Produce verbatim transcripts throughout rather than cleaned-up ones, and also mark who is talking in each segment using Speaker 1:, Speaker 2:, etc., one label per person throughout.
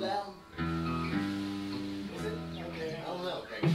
Speaker 1: down. Is it? Okay. I don't know. Okay.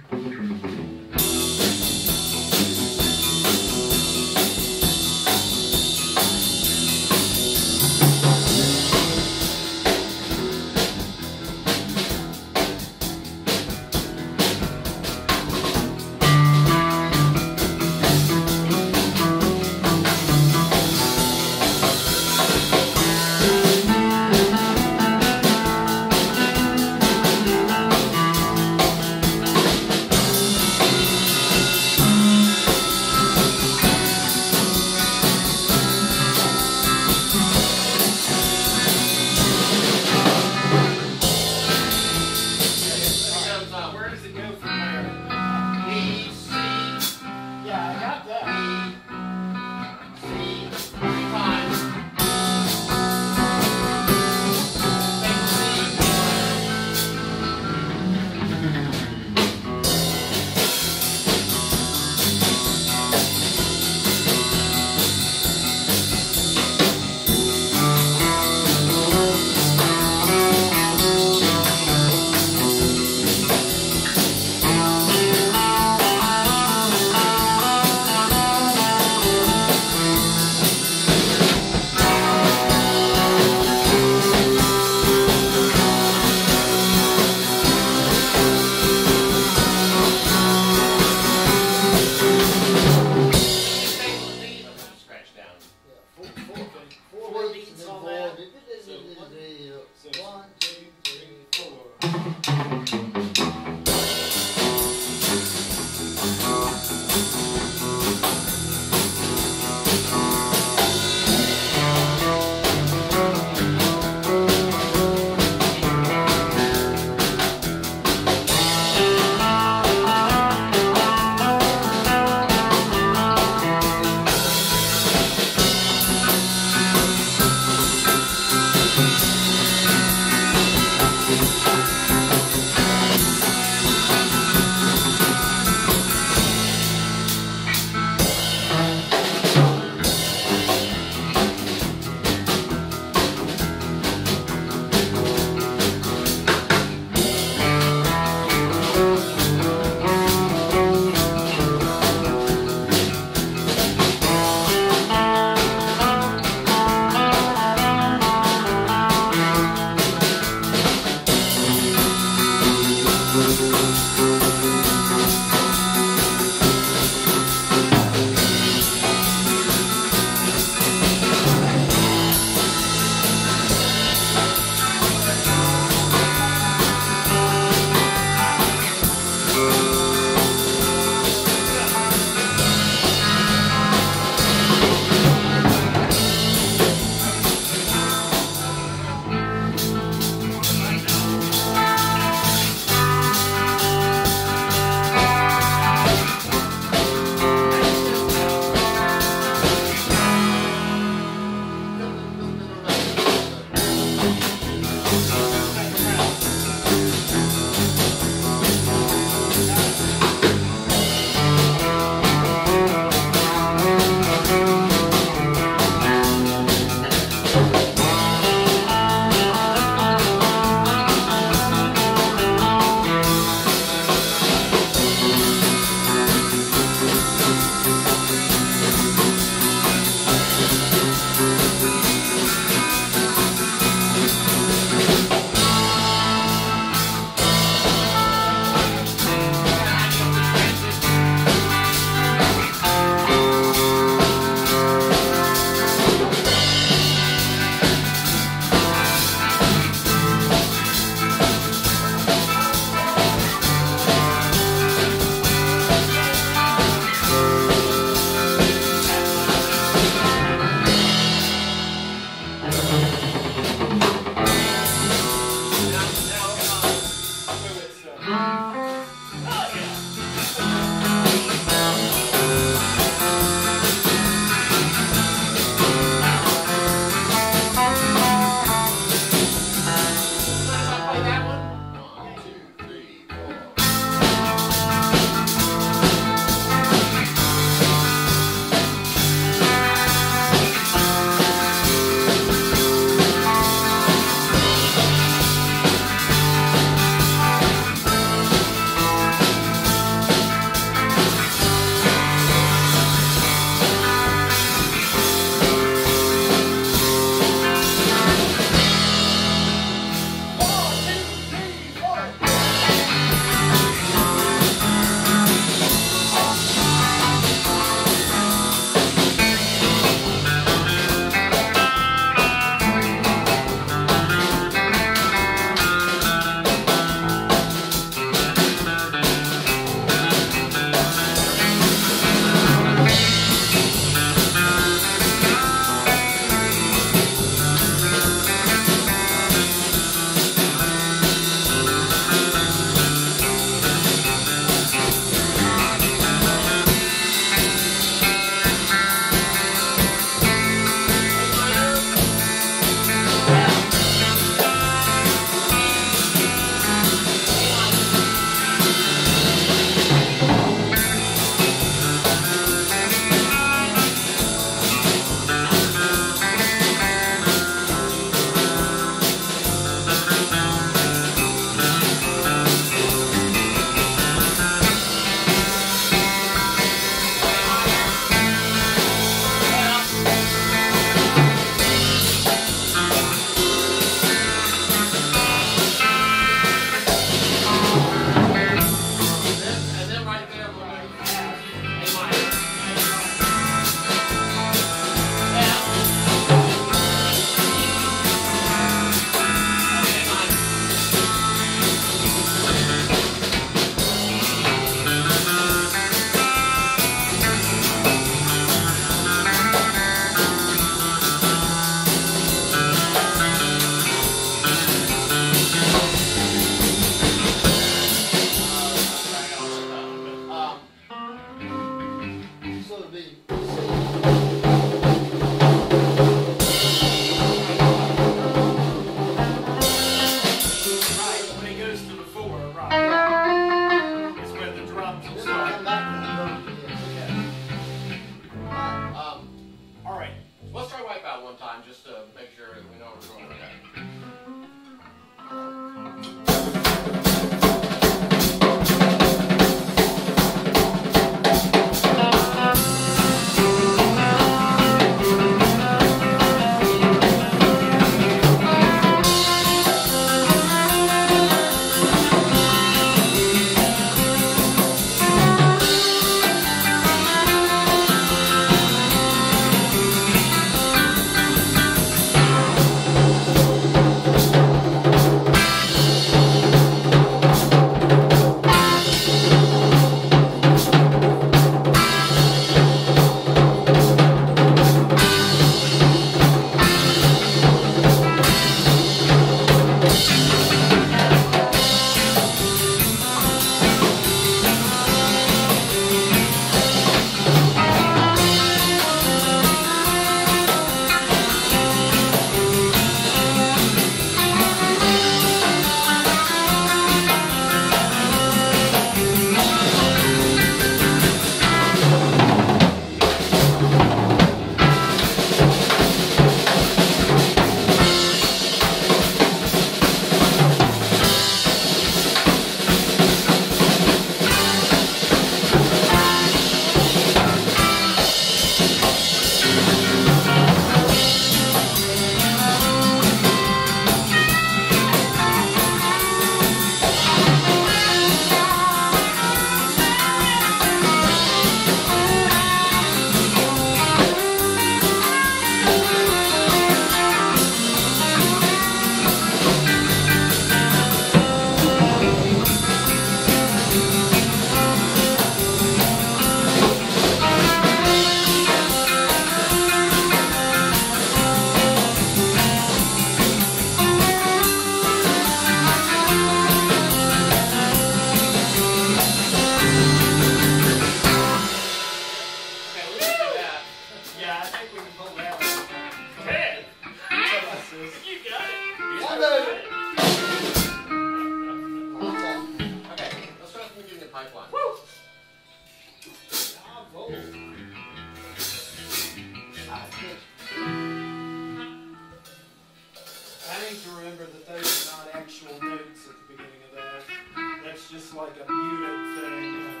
Speaker 1: need to remember that those are not actual notes at the beginning of that. That's just like a muted thing. You know.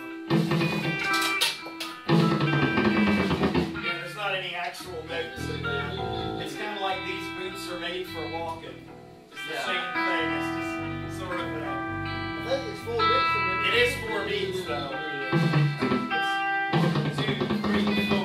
Speaker 1: Yeah, there's not any actual notes in that. It's kind of like these boots are made for walking. It's the yeah. same thing. It's just sort of a...
Speaker 2: I think it's four beats.
Speaker 1: It is four beats, though. It's two, three, four.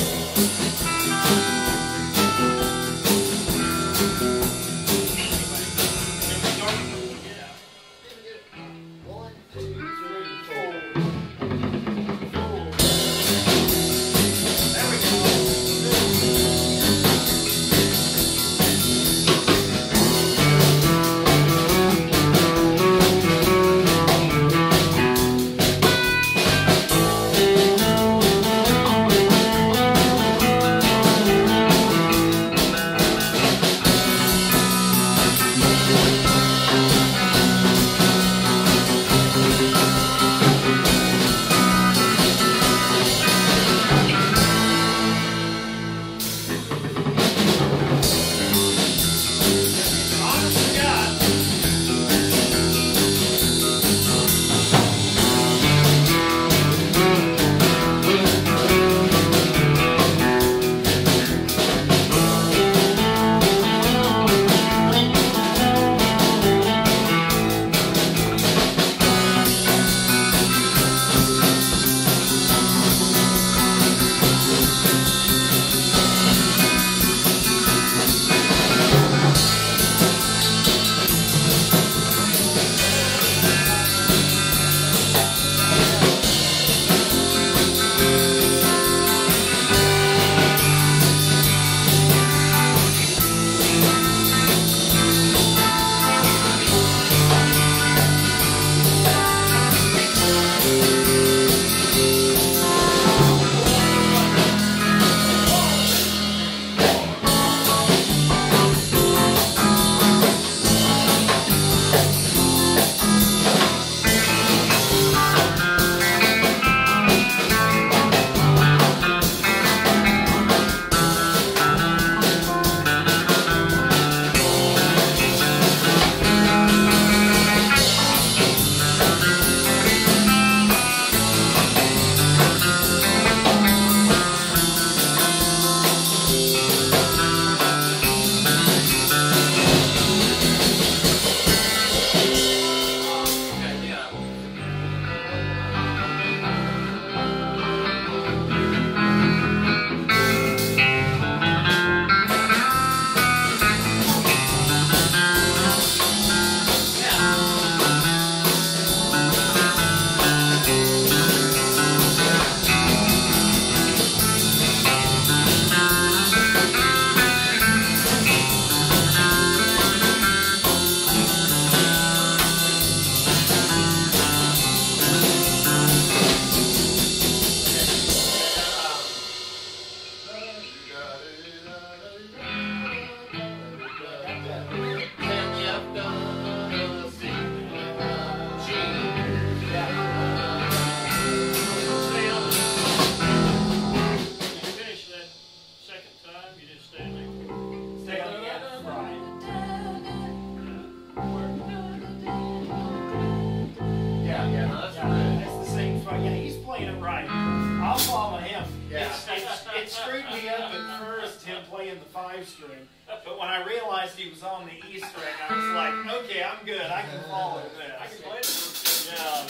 Speaker 1: String, but when I realized he was on the E string, I was like, okay, I'm good. I can follow this. I can play it. Yeah.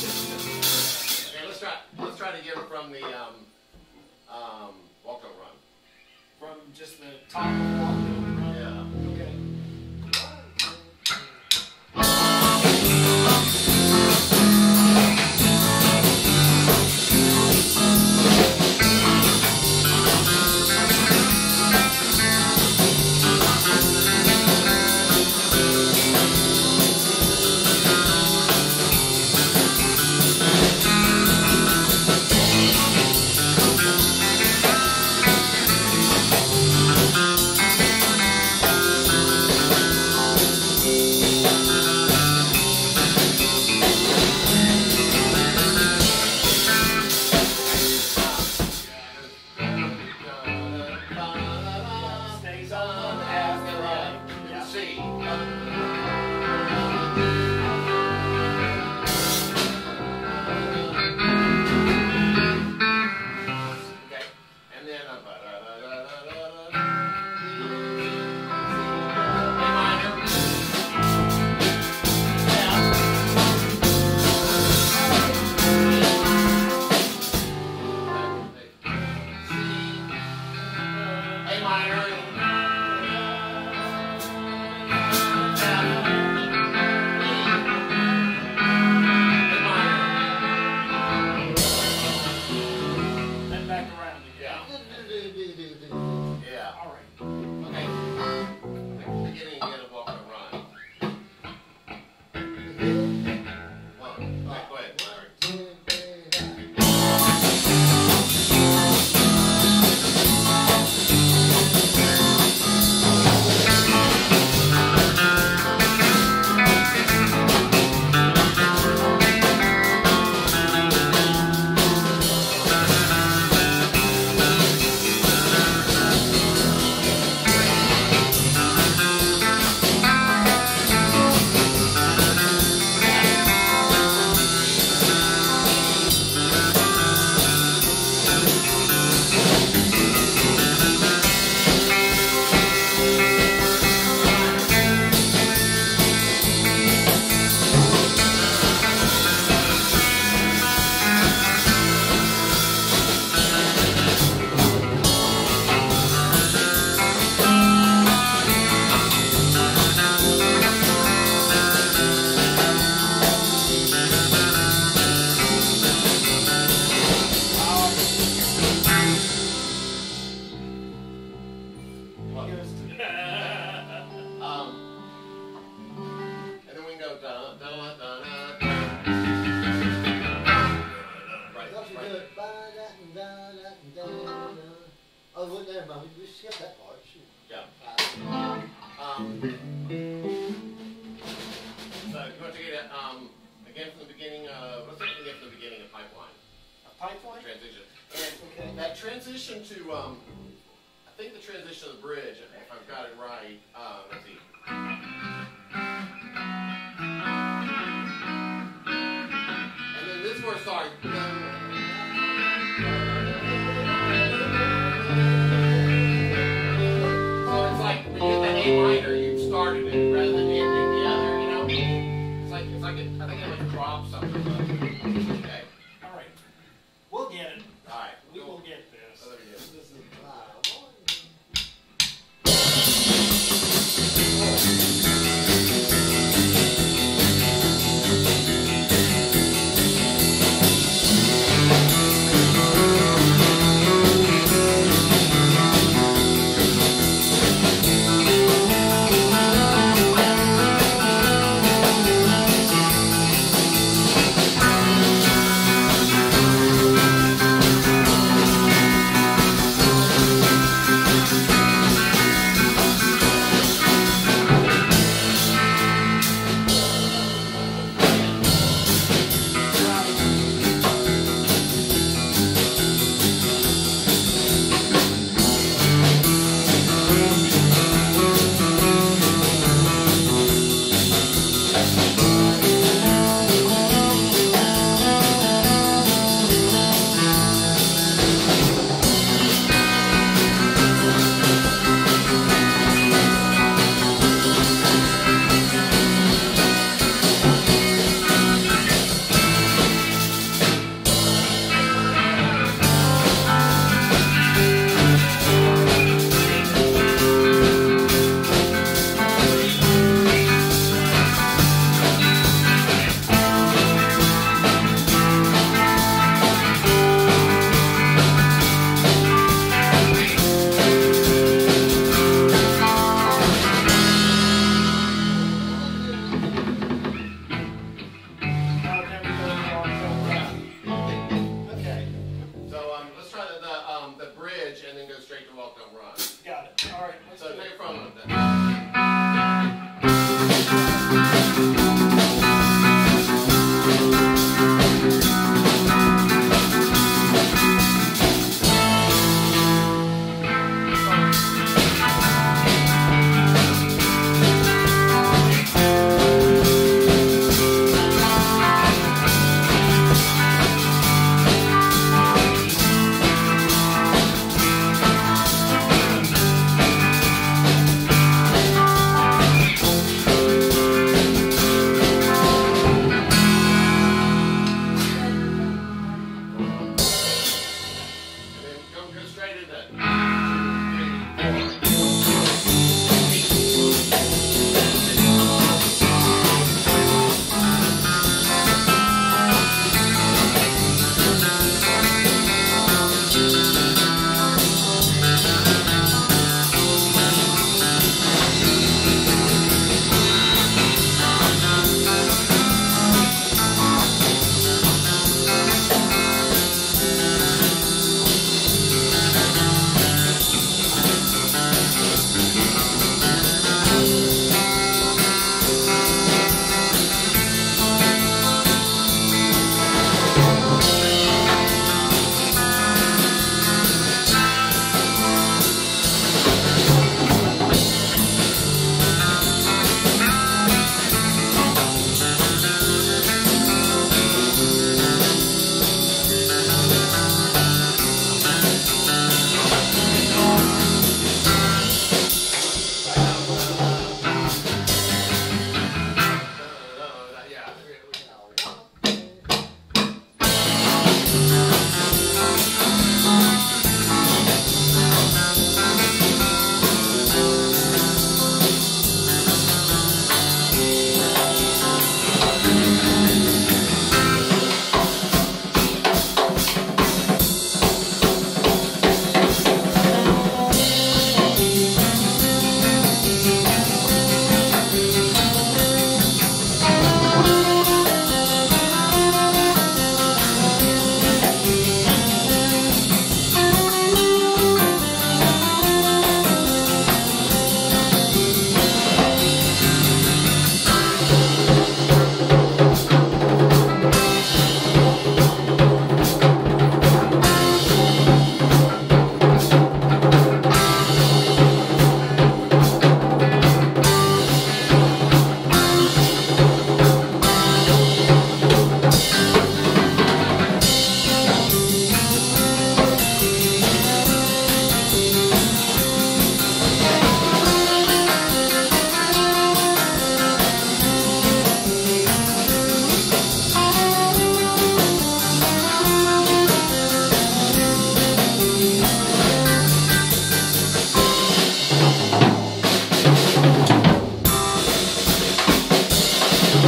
Speaker 3: Okay, let's try. Let's try to get it from the um, um, walk don't run.
Speaker 1: From just the top of the walk don't run.
Speaker 3: Yeah.
Speaker 1: Okay.
Speaker 3: Transition to, um, I think the transition to the bridge, if I've got it right, uh, let's see. And then this where it starts. So it's like when you hit the A minor, you've started it rather than ending the other, you know? It's like, it's like, a, I think it like drops something. Okay.
Speaker 1: All right. We'll get it.
Speaker 3: All right.
Speaker 1: We will get this.
Speaker 3: Oh, there we go.
Speaker 2: This is live.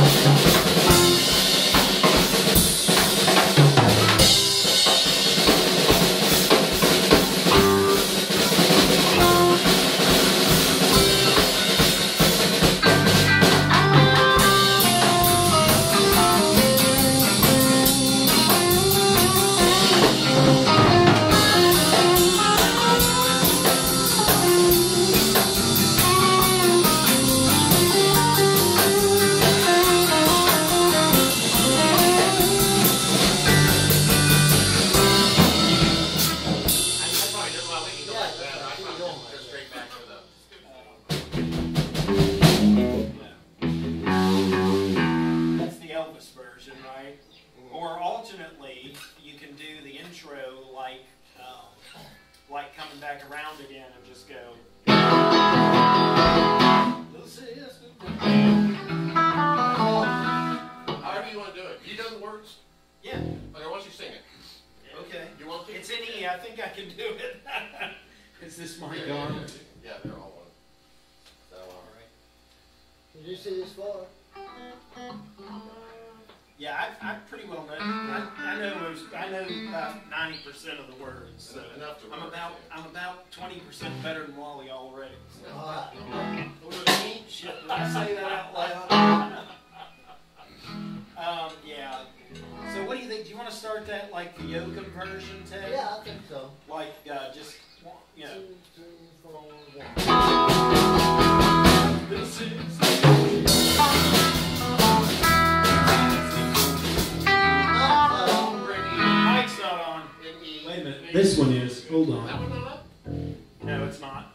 Speaker 4: This one is. Hold on.
Speaker 3: That one not up?
Speaker 1: No, it's not.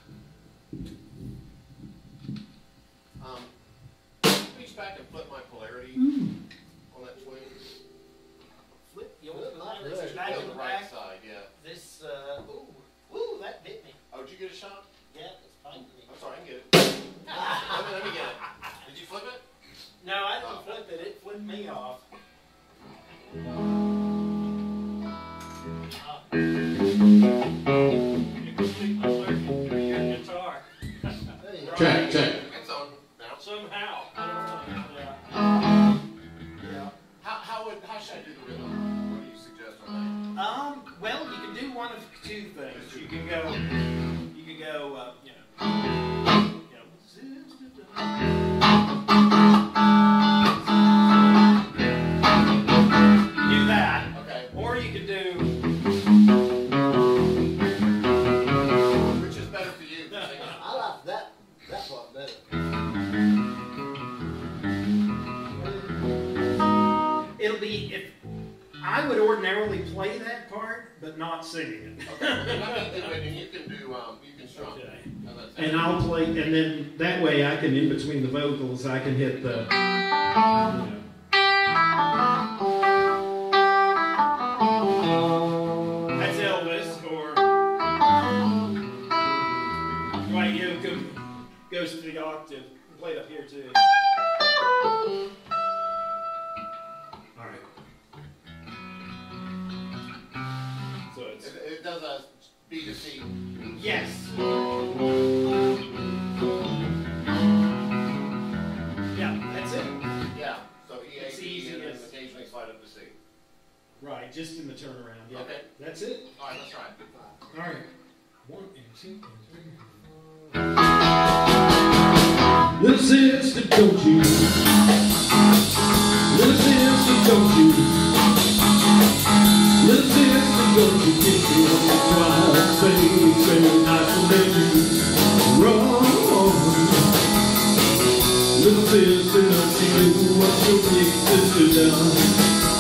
Speaker 3: Um, reach back and flip my polarity
Speaker 4: Mm.
Speaker 3: on that twin.
Speaker 1: Flip the old
Speaker 2: Good, not
Speaker 1: Fellars
Speaker 2: good.
Speaker 1: back
Speaker 3: on
Speaker 1: in
Speaker 3: the
Speaker 1: the
Speaker 3: right
Speaker 1: back.
Speaker 3: side, yeah.
Speaker 1: This, uh, ooh, ooh, that bit me.
Speaker 3: Oh, did you get a shot?
Speaker 1: Yeah, it's fine me.
Speaker 3: I'm sorry, I can get it. let, me, let me get it. Did you flip it?
Speaker 1: No, I didn't flip it. It flipped me off. Your guitar.
Speaker 4: Check, check.
Speaker 3: It's on now.
Speaker 1: Somehow. I don't know. Yeah. Yeah.
Speaker 3: How, how, would, how should I do the rhythm? What do you suggest on
Speaker 1: Um, well, you can do one of two things. You can go, you can go, uh, you know, you know, do that,
Speaker 3: that? Okay.
Speaker 1: or you could do,
Speaker 3: Which is better for you?
Speaker 2: I like that, that part better.
Speaker 1: it'll be, if, I would ordinarily play that part, but not singing it.
Speaker 3: Okay. Let me do it, and you can do, um, you can strum.
Speaker 1: Okay.
Speaker 3: How about that?
Speaker 4: And I'll play, and then that way I can, in between the vocals, I can hit the, you know.
Speaker 1: That's Elvis, or Dwight Yoakam goes to the octave. Play it up here too.
Speaker 4: All right.
Speaker 1: So it's
Speaker 3: It, it does a B to C.
Speaker 1: yes. Yeah, that's it.
Speaker 3: Yeah. So E, A,
Speaker 1: It's
Speaker 3: B,
Speaker 1: easy,
Speaker 3: and then
Speaker 1: yes.
Speaker 3: occasionally slide up to C.
Speaker 1: Right, just in the turnaround. Yeah.
Speaker 3: Okay.
Speaker 1: That's it.
Speaker 3: All right, let's try it.
Speaker 4: All right. One and two and three. Little sister, don't you? Little sister, don't you? Little sister, don't you kiss me on the wild face, say not to let you run. Little sister, don't you do what your big sister done?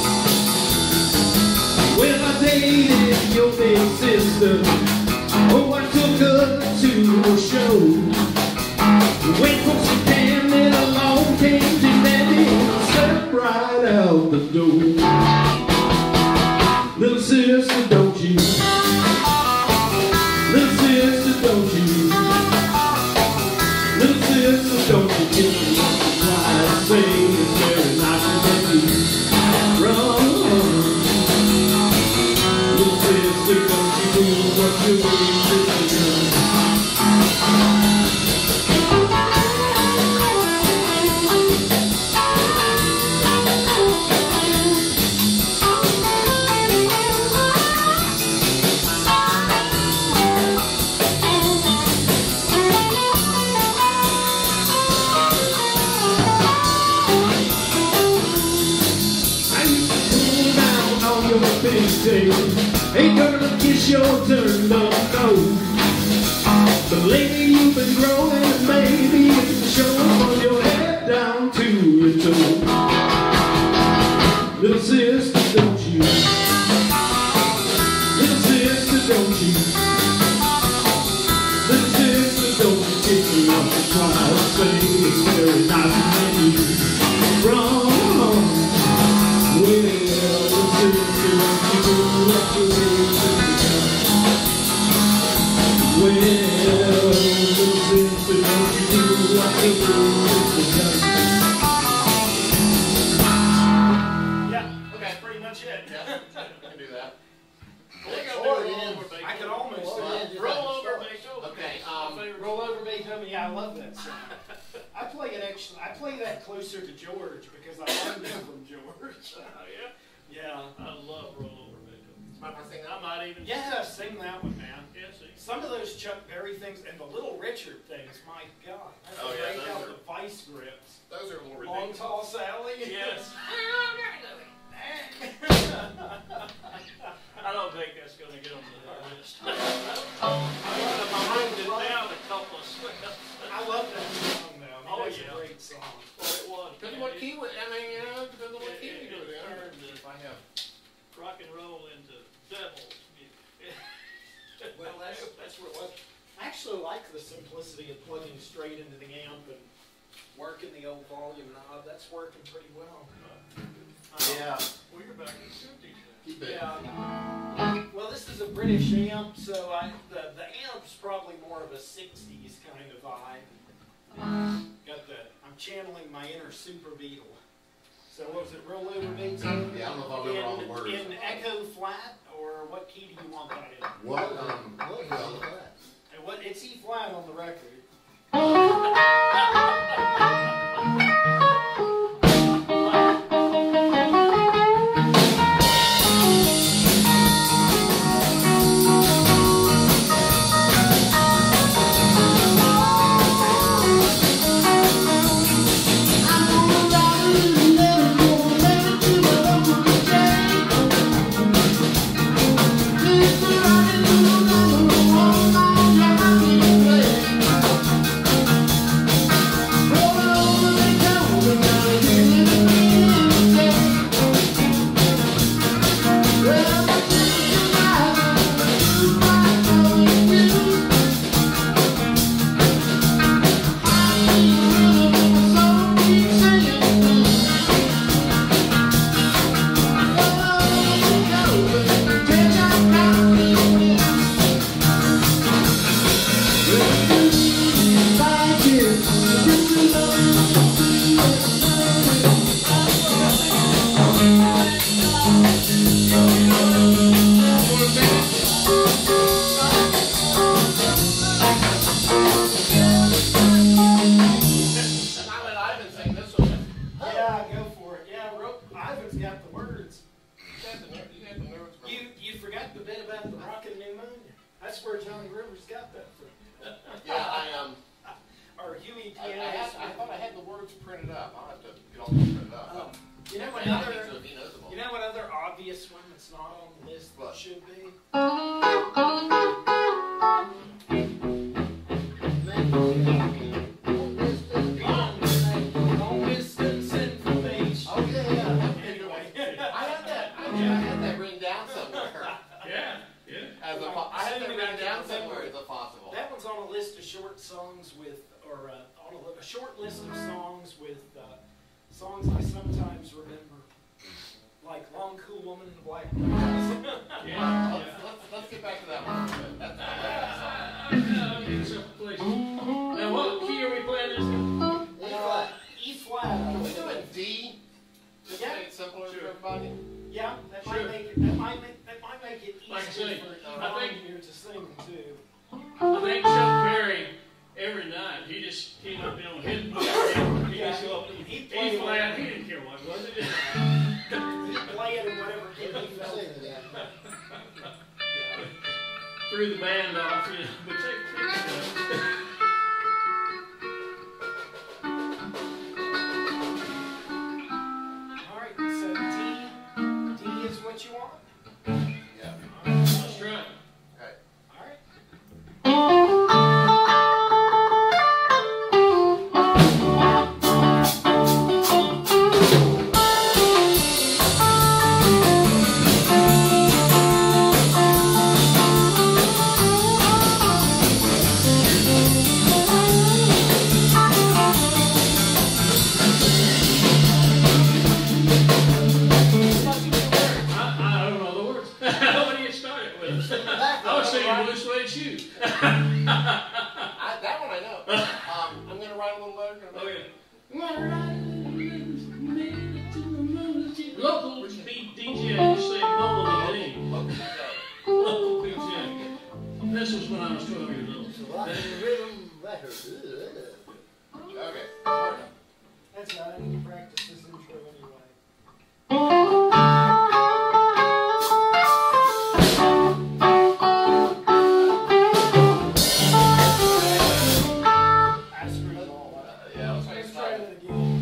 Speaker 4: Well, I dated your big sister. Oh, I took her to a show. When folks were damn it along came to daddy and stepped right out the door. Little sister, don't you? Little sister, don't you? Little sister, don't you kiss me on the fly? Say it's very nice to let you run. Little sister, don't you do what your big sister done? say, hey girl, it's your turn, but no. But lately you've been growing, and maybe it's showing from your head down to your toe. Little sister, don't you? Little sister, don't you? Little sister, don't you kick me off the trial? Say it's very nice when you run home. Well, little sister, don't you do what you need to do? Well, little sister, don't you do what you do to do?
Speaker 1: It.
Speaker 3: Yeah, I can do that.
Speaker 1: I think I'll do roll over Beethoven. I could almost
Speaker 2: Roll
Speaker 1: do
Speaker 2: over.
Speaker 1: roll over Beethoven.
Speaker 3: Okay, um,
Speaker 1: roll over Beethoven. Yeah, I love that song. I play it actually. I play that closer to George because I learned it from George. Oh yeah. Yeah, I love roll over Beethoven.
Speaker 3: might want to sing that.
Speaker 1: I might even. Yeah, sing that one, man. Yeah, sing. Some of those Chuck Berry things and the Little Richard things. My God, that's
Speaker 3: Oh,
Speaker 1: a
Speaker 3: yeah,
Speaker 1: break
Speaker 3: those
Speaker 1: out
Speaker 3: are-
Speaker 1: the vice grips.
Speaker 3: Those are a little
Speaker 1: Long
Speaker 3: ridiculous.
Speaker 1: tall Sally.
Speaker 5: Yes. I don't think that's going to get on the list. I wrote it down a couple of steps.
Speaker 1: I love that song though. I mean,
Speaker 5: Oh,
Speaker 1: that's
Speaker 5: yeah.
Speaker 1: a great song.
Speaker 5: Well, it was.
Speaker 3: Depends on what key, we- I mean, you know, depends on what
Speaker 5: It-
Speaker 3: key we
Speaker 5: it-
Speaker 3: do it
Speaker 5: it
Speaker 3: in.
Speaker 5: turned
Speaker 3: If I have.
Speaker 5: rock and roll into devil's music.
Speaker 1: Well, that's that's what it was. I actually like the simplicity of plugging straight into the amp and working the old volume knob. That's working pretty well. Um,
Speaker 3: Yeah.
Speaker 5: Well, you're back in the fifties.
Speaker 3: Keep it.
Speaker 1: Yeah. Well, this is a British amp, so I the the amp's probably more of a sixties kind of vibe. Got the I'm channeling my inner super Beatle. So what was it? Roll over Beethoven?
Speaker 3: Yeah, I don't know if I'll remember all the words.
Speaker 1: In, in echo flat, or what key do you want that in?
Speaker 3: What, um,
Speaker 2: What is
Speaker 3: well,
Speaker 2: that?
Speaker 1: And what it's E flat on the record. Yeah, go for it. Yeah, Ro- Ivan's got the words. You you forgot the bit about the rockin' pneumonia. That's where Johnny Rivers got that from.
Speaker 3: yeah, I, um,
Speaker 1: Or Huey
Speaker 3: I, I,
Speaker 1: Piano.
Speaker 3: had, I thought I had the words printed up. I'll have to get all these printed up.
Speaker 1: Um, you know
Speaker 3: I
Speaker 1: what
Speaker 3: mean, I
Speaker 1: other
Speaker 3: think so if he knows them all.
Speaker 1: you know what other obvious one that's not on the list that
Speaker 3: What?
Speaker 1: should be? Long distance information.
Speaker 3: Oh, yeah, yeah.
Speaker 1: Anyway.
Speaker 3: I had that. I had, I had that written down somewhere.
Speaker 5: Yeah, yeah.
Speaker 3: As a, po- I had that written down somewhere as a possible.
Speaker 1: That one's on a list of short songs with, or uh, on a, li- a short list of songs with uh, songs I sometimes remember, like "Long Cool Woman in the Black Dress."
Speaker 5: Yeah.
Speaker 3: Let's, let's, let's get back to that one. That's not a bad song.
Speaker 5: I'll get some place. Now, what key are we playing this in?
Speaker 2: E flat.
Speaker 1: E flat.
Speaker 3: Can we do it D? Just to
Speaker 1: Yeah.
Speaker 3: make it simpler for
Speaker 5: Sure.
Speaker 3: everybody?
Speaker 1: Yeah, that
Speaker 5: Sure.
Speaker 1: might make it. That might make. That might make it easier
Speaker 5: Like I say,
Speaker 1: for
Speaker 5: I
Speaker 1: Yvonne
Speaker 5: think-
Speaker 1: here to sing too.
Speaker 5: I think Chuck Berry, every night, he just, he would be on his book. He just go up and
Speaker 1: He
Speaker 5: he
Speaker 1: played
Speaker 5: flat, he didn't care what it was.
Speaker 1: He play it in whatever key he felt.
Speaker 2: Sing it, yeah.
Speaker 5: Threw the band off, you know, but take, take it up.
Speaker 1: All right, so D, D is what you want.
Speaker 5: cowboy suede shoes.
Speaker 3: I, that one I know. Um, I'm gonna write a little letter.
Speaker 5: Oh yeah. Local D J say Bowling Local D J. This was when I was twelve years old.
Speaker 2: So I can rhythm record.
Speaker 3: Okay.
Speaker 1: That's right, I need to practice this intro anyway. I screwed it all up.
Speaker 3: Yeah, let's
Speaker 1: Let's
Speaker 3: try
Speaker 1: try
Speaker 3: it.
Speaker 1: that again.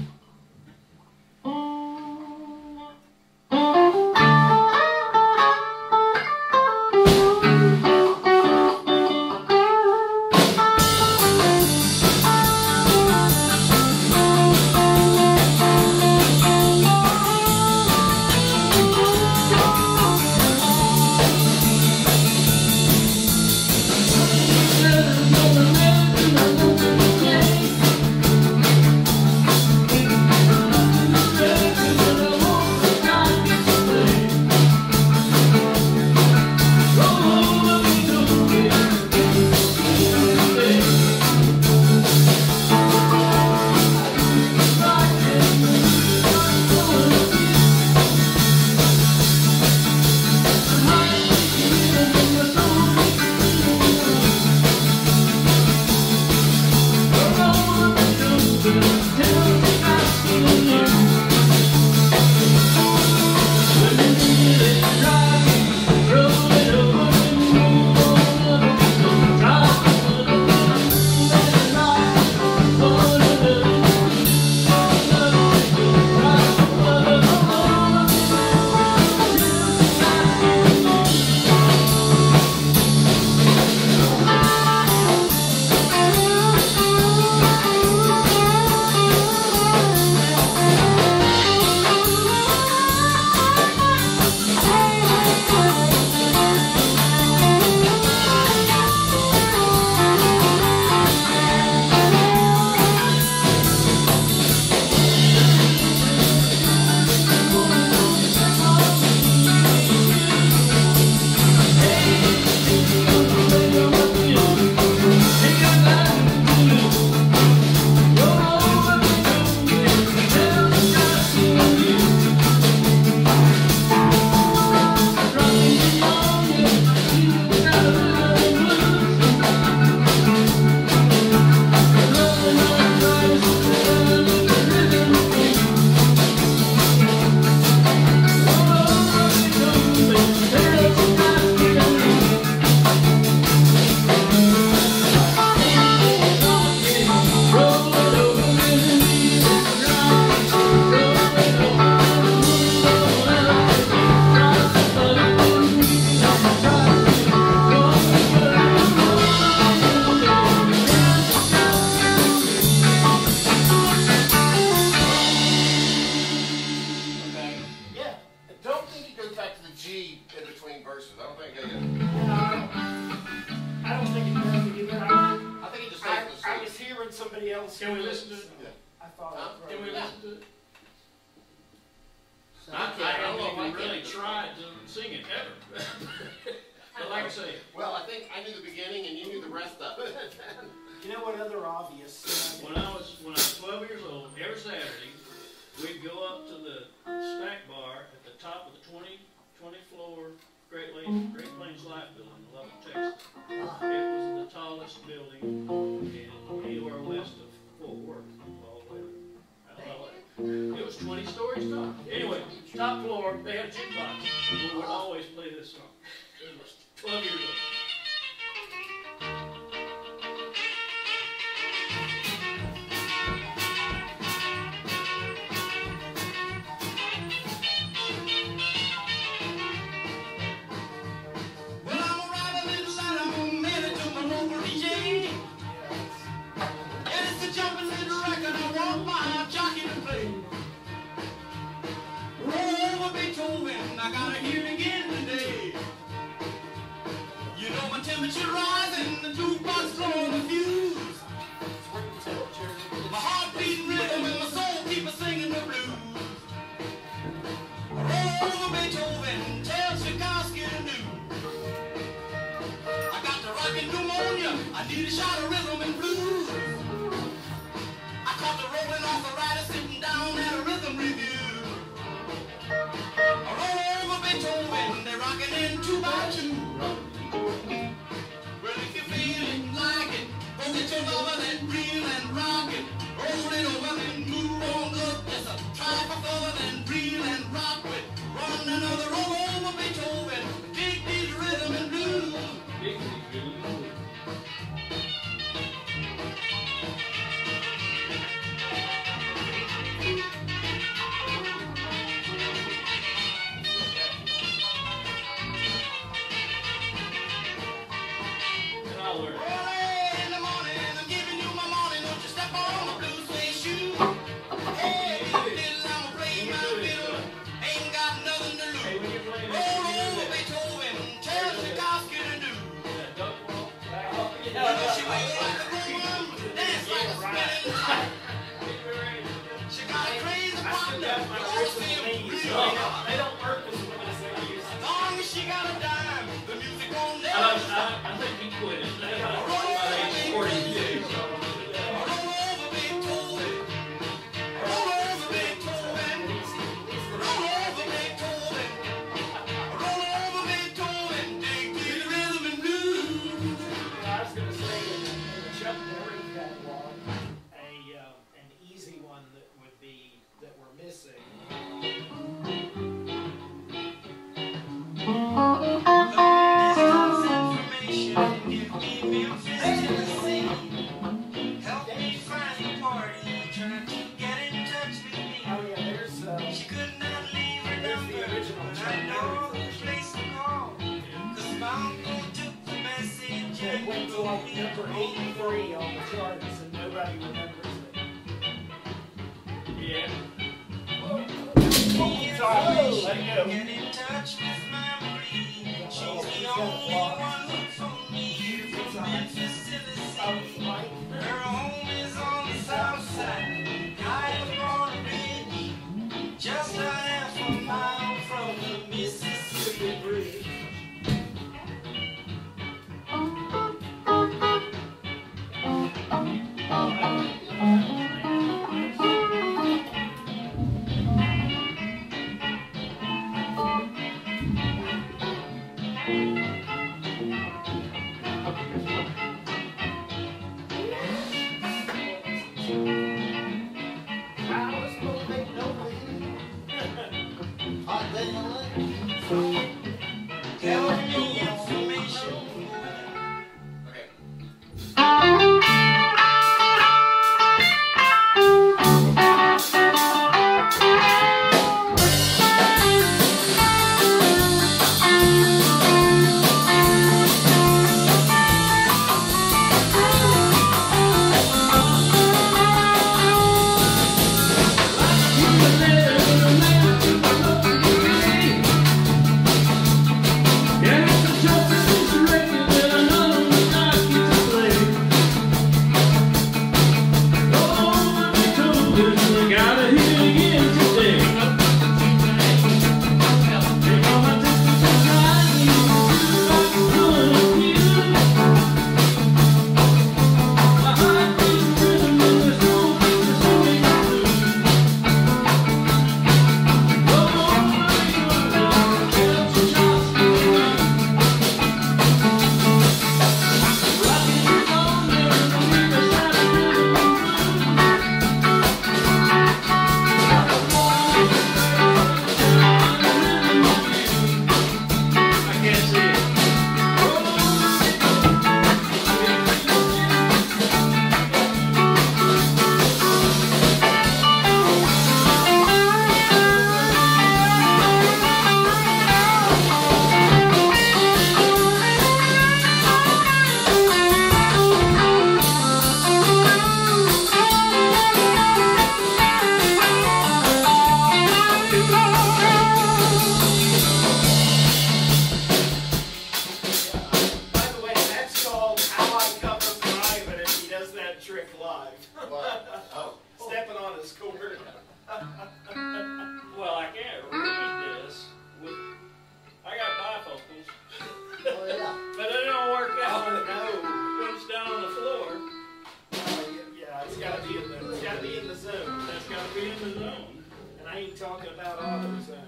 Speaker 1: somebody else.
Speaker 5: Can we listen to it?
Speaker 1: Yeah. I thought
Speaker 3: Huh?
Speaker 1: I
Speaker 5: Can we listen to it?
Speaker 2: So
Speaker 5: I,
Speaker 2: can't-
Speaker 5: I
Speaker 3: I don't
Speaker 5: haven't
Speaker 3: know if I
Speaker 5: even
Speaker 3: can.
Speaker 5: really tried to sing it ever. But like I say,
Speaker 3: Well, I think I knew the beginning and you knew the rest of it.
Speaker 1: You know what other obvious?
Speaker 5: when I was when I was twelve years old, every Saturday we'd go up to the snack bar at the top of the twenty, twenty floor Great Plains, Great Plains Life Building in Lubbock, Texas.
Speaker 2: Ah,
Speaker 5: It was the tallest building in anywhere west of Fort Worth, all the way. I don't know. It was twenty stories tall. Anyway, top floor, they had a jukebox. We would always play this song. It was twelve years old.
Speaker 4: Well, I'm gonna write a little letter, I'm gonna mail it to my local D J. And it's a jumping little record, I want my jockey to play. Roll over Beethoven, I gotta hear it again today. You know my temperature rising, the jukebox blowing the fuse. My heart beating rhythm and my soul keeps singing the blues. Roll over Beethoven, tell Tchaikovsky to do. I got to
Speaker 3: I need a shot of rhythm and blues. I caught the rolling off the rider sitting down at a rhythm review. I roll over Beethoven, they're rocking in two by two. Well, if you're feeling like it, go get your lover and reel and rock it. Roll it over and move on up. Just a try for fun and reel and rock it. Run another roll over Beethoven. Dig these rhythm and blues.
Speaker 5: Dig these rhythm and blues. They don't work as well as they used to.
Speaker 3: As long as she got a dime, the music won't never
Speaker 5: I,
Speaker 3: stop.
Speaker 5: I, I think he quit it. About age forty-two.
Speaker 3: Roll over Beethoven. Roll over Beethoven. Roll over Beethoven. Roll over Beethoven. Dig these rhythm and blues.
Speaker 1: I was going to say in the Chuck Berry catalog, a uh, an easy one that would be that we're missing. Number eighty-three on the charts, and nobody remembers it.
Speaker 5: Yeah.
Speaker 1: Sorry, let it go.
Speaker 3: Get in touch with memory. She's the only one who told me from Memphis, Tennessee. Her home is on the south side, high up on a ridge, just a half a mile from the Mississippi Bridge.
Speaker 5: zone.
Speaker 1: And I ain't talking about AutoZone.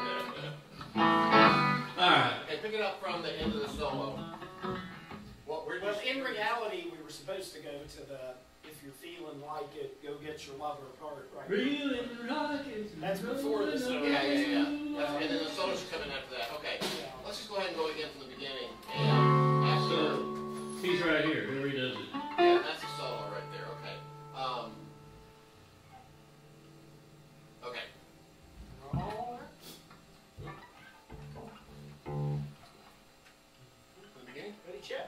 Speaker 6: Alright. Okay, pick it up from the end of the solo. What we're
Speaker 1: Well,
Speaker 6: just,
Speaker 1: in reality, we were supposed to go to the "If You're Feeling Like It, Go Get Your Lover" part, right?
Speaker 5: Feeling like it's
Speaker 1: That's before the solo.
Speaker 6: yeah, yeah, yeah. That's, and then the solo should come in after that. Okay.
Speaker 1: Yeah.
Speaker 6: Let's just go ahead and go again from the beginning. And after,
Speaker 5: So, he's right here. Here he does it.
Speaker 6: yeah, that's the solo right there. Okay. Um. Okay.
Speaker 1: All
Speaker 6: From the beginning.
Speaker 1: right. Ready, chaps?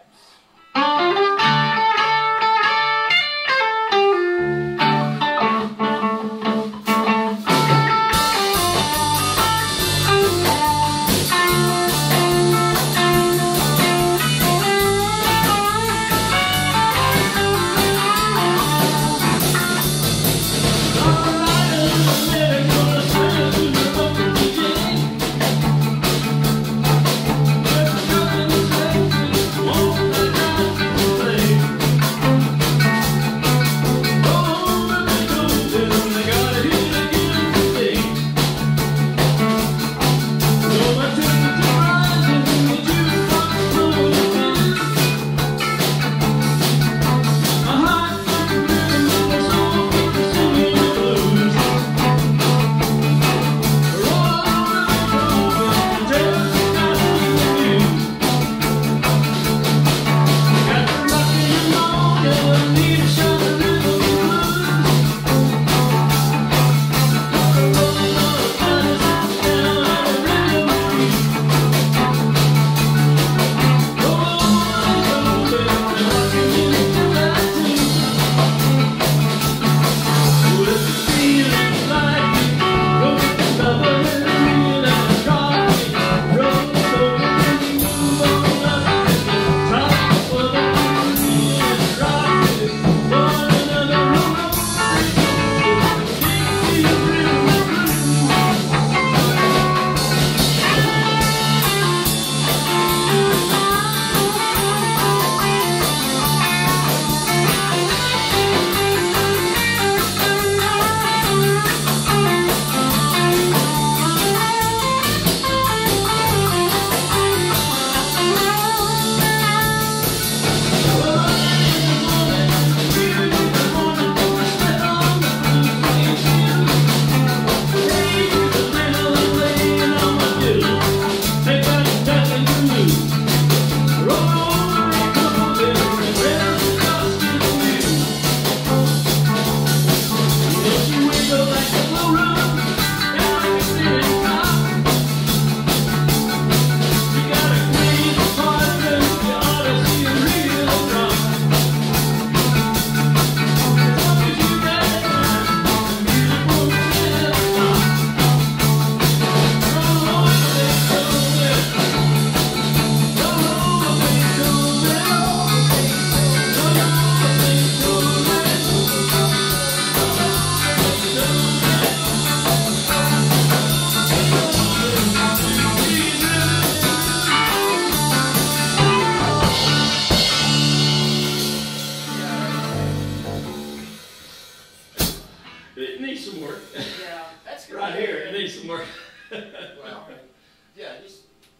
Speaker 5: It needs some work.
Speaker 1: Yeah, that's good.
Speaker 5: Right here, it needs some work.
Speaker 6: Well, yeah, just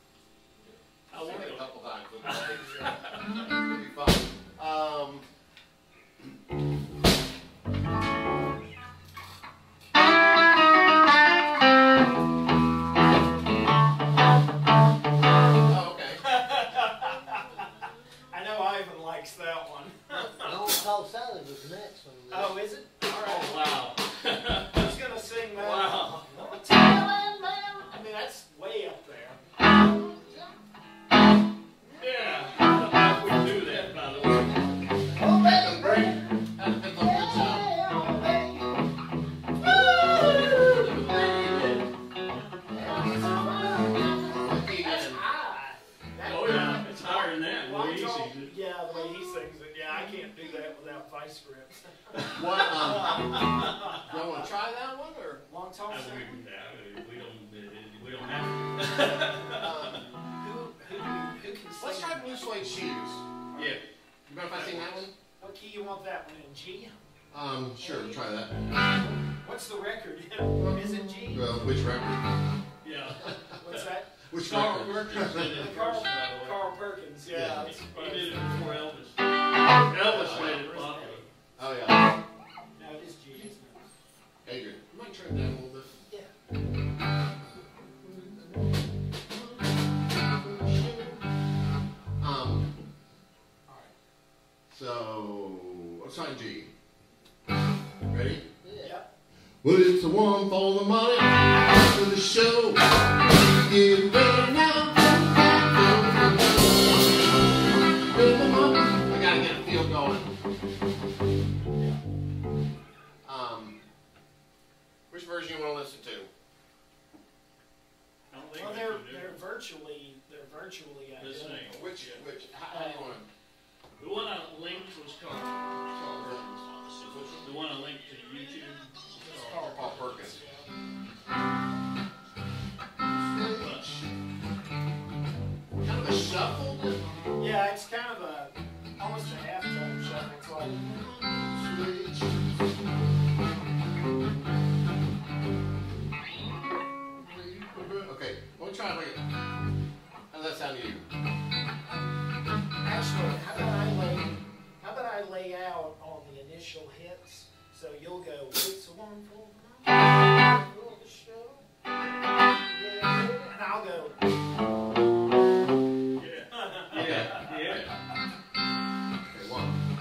Speaker 5: I'll
Speaker 6: sing
Speaker 5: work
Speaker 6: it a
Speaker 5: on
Speaker 6: couple times. It'll be fun. Um. Oh, okay.
Speaker 1: I know Ivan likes that one.
Speaker 2: Old Fellars was the next one.
Speaker 1: Oh, is it? All right.
Speaker 5: Oh, wow.
Speaker 1: Who's gonna sing that?
Speaker 5: Wow.
Speaker 1: I'm telling them. I mean, that's way up there.
Speaker 5: Yeah. I don't know if we can do that, by the way.
Speaker 2: Oh, baby, baby.
Speaker 6: That depends on which sound.
Speaker 1: That's high. That-
Speaker 5: Oh, yeah. It's higher than that.
Speaker 1: Well,
Speaker 5: Way
Speaker 1: I'm
Speaker 5: easy.
Speaker 1: talking- yeah, the way he sings it. Yeah, I can't do that without vice grips.
Speaker 6: What? Um, do you want to try that one or?
Speaker 1: Long tall
Speaker 5: Uh,
Speaker 1: singer.
Speaker 5: we, yeah, we don't. We don't have to.
Speaker 6: Um,
Speaker 1: Who, who, do we, who can sing?
Speaker 6: let's try Blue Suede Shoes.
Speaker 5: Yeah.
Speaker 6: You mind if I sing that one?
Speaker 1: What key you want that one in? G?
Speaker 6: Um, sure, try that.
Speaker 1: What's the record? Is it G?
Speaker 6: Well, which record?
Speaker 5: Yeah.
Speaker 1: What's that?
Speaker 6: Which
Speaker 5: Carl
Speaker 6: record?
Speaker 5: Perkins did it first, by
Speaker 1: Carl,
Speaker 5: the way.
Speaker 1: Carl Perkins, yeah.
Speaker 6: Yeah.
Speaker 1: That's
Speaker 5: He did it before Elvis.
Speaker 6: Oh,
Speaker 5: Elvis made it popular.
Speaker 6: Oh yeah.
Speaker 1: No, it is G, isn't it?
Speaker 6: Adrian, you might turn down a little bit. Um. So, what's on G? Ready?
Speaker 1: Yeah.
Speaker 6: Well, it's a one for the money, for the show. Get ready now. I gotta get a feel going. Um, which version you want to listen to?
Speaker 5: I don't think
Speaker 1: Well,
Speaker 5: we
Speaker 1: they're,
Speaker 5: can do
Speaker 1: they're
Speaker 5: it.
Speaker 1: virtually, they're virtually
Speaker 5: The same.
Speaker 1: identical.
Speaker 6: Which, which, how, how do you want
Speaker 5: The one I linked was Carl.
Speaker 6: to?
Speaker 5: The one I linked to YouTube.
Speaker 1: It's
Speaker 5: Carl.
Speaker 6: Carl Perkins. Kind of a shuffle.
Speaker 1: Yeah, it's kind of a, almost a halftime shuffle. It's like,
Speaker 6: Okay, we'll try like it. How does that sound to you?
Speaker 1: actually, how about I lay, how about I lay out on the initial hits? So you'll go, it's a one for the night, for the show. Yeah, and I'll go,
Speaker 5: Yeah. Yeah. Yeah.
Speaker 6: Okay, one.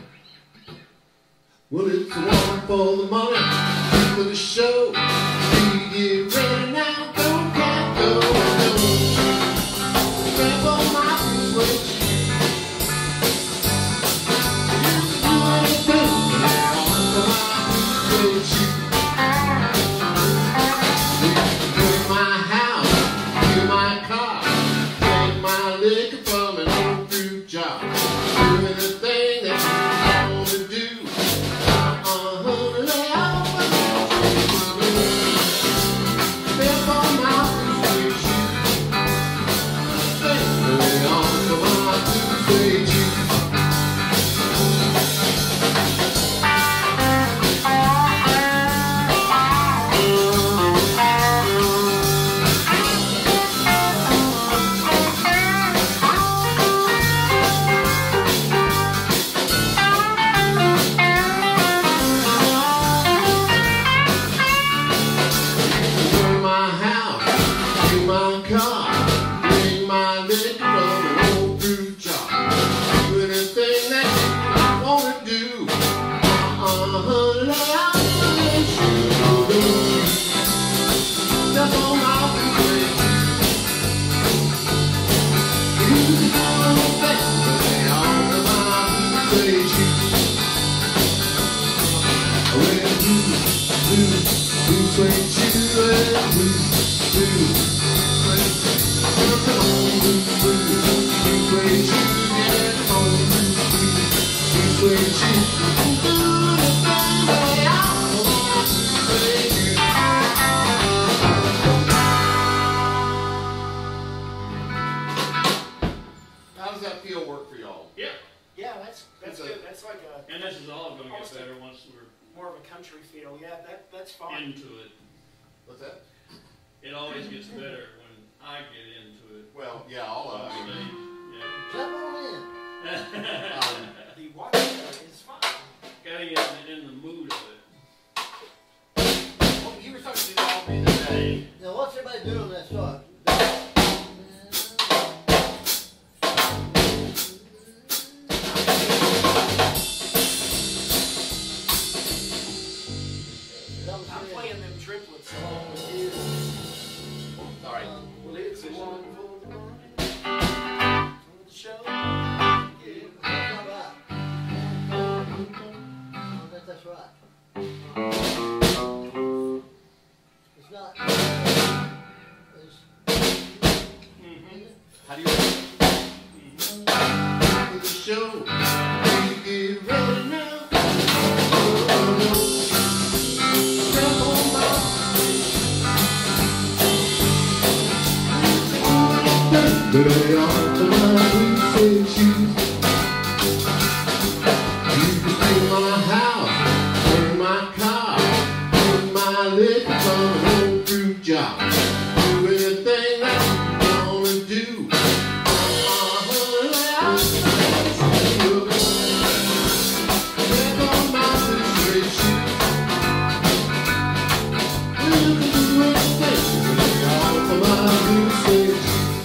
Speaker 6: Well, it's one for the money, for the show. We get ready now, go, cat, go, go. Grab on my switch. You can do anything, on my switch. Build my house, build my car, take my liquor from an old fruit jar. Do anything that you want to do. Uh-huh, lay out for me. Step on my switch. Lay on to my switch. Burn my house, in my car, bring my liquor from an old fruit jar. Do anything that you wanna do. Uh-huh, lay out for me. Step on my switch. You can do anything, lay on my switch. Well, you, you, you switch you and you, you switch. Come on, you, you, you switch you, yeah, come on, you, you, you switch you. Do anything, lay out for my switch. How does that feel work for y'all?
Speaker 5: Yeah.
Speaker 1: yeah, that's, that's
Speaker 6: It's a-
Speaker 1: good. That's like a,
Speaker 5: And this is all going to get better once we're
Speaker 1: more of a country feel. Yeah, that, that's fine.
Speaker 5: into it.
Speaker 6: What's that?
Speaker 5: It always gets better when I get into it.
Speaker 6: Well, yeah, all
Speaker 5: On
Speaker 6: of
Speaker 5: stage.
Speaker 6: it.
Speaker 2: Jump on in.
Speaker 5: Yeah.
Speaker 6: Um,
Speaker 1: The watch is fine.
Speaker 5: Gotta get in the mood of it.
Speaker 6: well, you were talking to all me today.
Speaker 2: Now, what's everybody doing on that start?
Speaker 1: I'm playing them triplets along with you.
Speaker 6: Sorry.
Speaker 1: Well, it's a one for the money, for the show. Yeah.
Speaker 2: That's not right. I don't think that's right. It's not. It's,
Speaker 6: How do you for the show? We get ready now. Step on my lay on to my switch. You can steal my house, burn my car, from an old fruit job. Do anything that you wanna do. Step on my straight shoe. You can do anything, all for my good sake.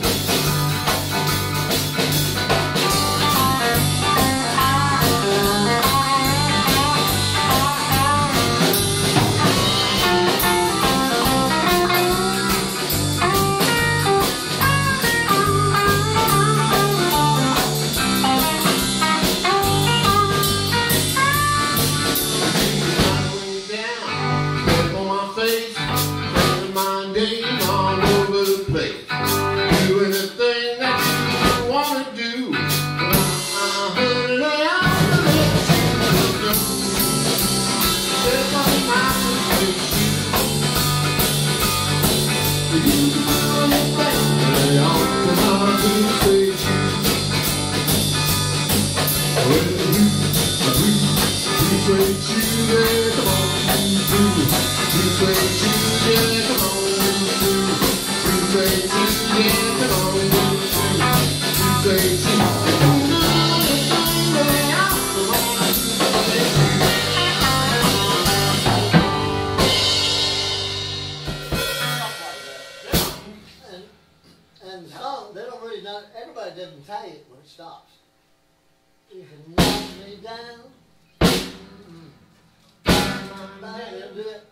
Speaker 2: And the song, they don't really know, everybody doesn't tell you when it stops. You can knock me down. Mm-hmm. They'll do it.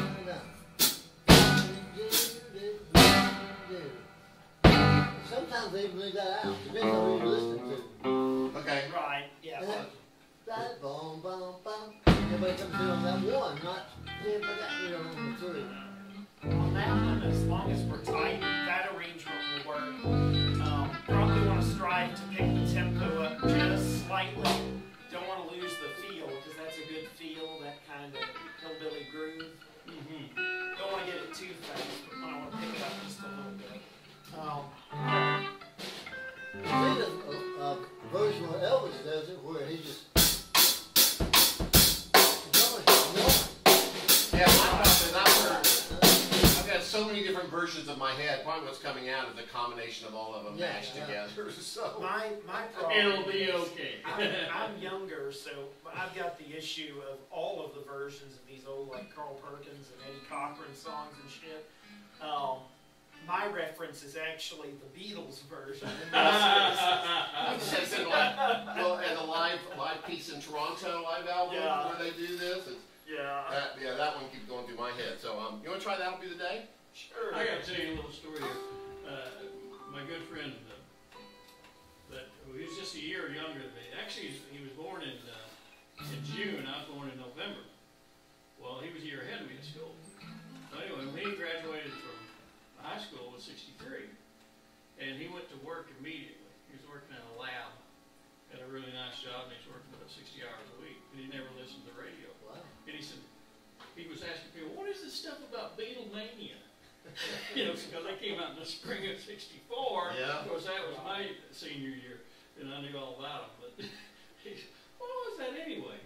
Speaker 2: Sometimes they even leave that out. Depends on who you're listening to.
Speaker 6: Okay.
Speaker 1: Right, yeah.
Speaker 2: And that boom, boom, boom. Everybody comes in on that one, not yeah, but that you know, on the three.
Speaker 1: On that one, as long as we're tight, that arrangement will work. Um, probably want to strive to pick the tempo up just slightly. Don't want to lose the feel, because that's a good feel, that kind of hillbilly groove. Mm-hmm. Don't want to get it too fast, but I want to pick it up just a little bit. Um,
Speaker 2: They did a, a, a version where Elvis does it, where he just.
Speaker 6: Yeah, my problem is I've heard, I've got so many different versions of my head. Probably what's coming out is a combination of all of them
Speaker 2: Yeah,
Speaker 6: mashed
Speaker 2: yeah.
Speaker 6: together. So
Speaker 1: my my problem.
Speaker 5: It'll be
Speaker 1: is
Speaker 5: okay.
Speaker 1: I'm, I'm younger, so I've got the issue of all of the versions of these old like Carl Perkins and Eddie Cochran songs and shit. Um, my reference is actually the Beatles version.
Speaker 6: It says in like, well, and the live live piece in Toronto live album
Speaker 1: Yeah.
Speaker 6: where they do this. It's,
Speaker 1: Yeah.
Speaker 6: that, yeah, that one keeps going through my head. So um, you want to try That'll Be the Day?
Speaker 1: Sure.
Speaker 5: I got to tell you a little story here. Uh, my good friend, uh, that well, he was just a year younger than me. Actually, he's, he was born in uh, in June. I was born in November. Well, he was a year ahead of me in school. So anyway, when he graduated from high school was sixty-three, and he went to work immediately. He was working in a lab, had a really nice job, and he's working about sixty hours a week. And he never listened to the radio.
Speaker 2: Wow.
Speaker 5: And he said, he was asking people, what is this stuff about Beatlemania? You know, because I came out in the spring of sixty-four.
Speaker 6: Yeah.
Speaker 5: Of course, that was my senior year, and I knew all about them. But he said, what was that anyway?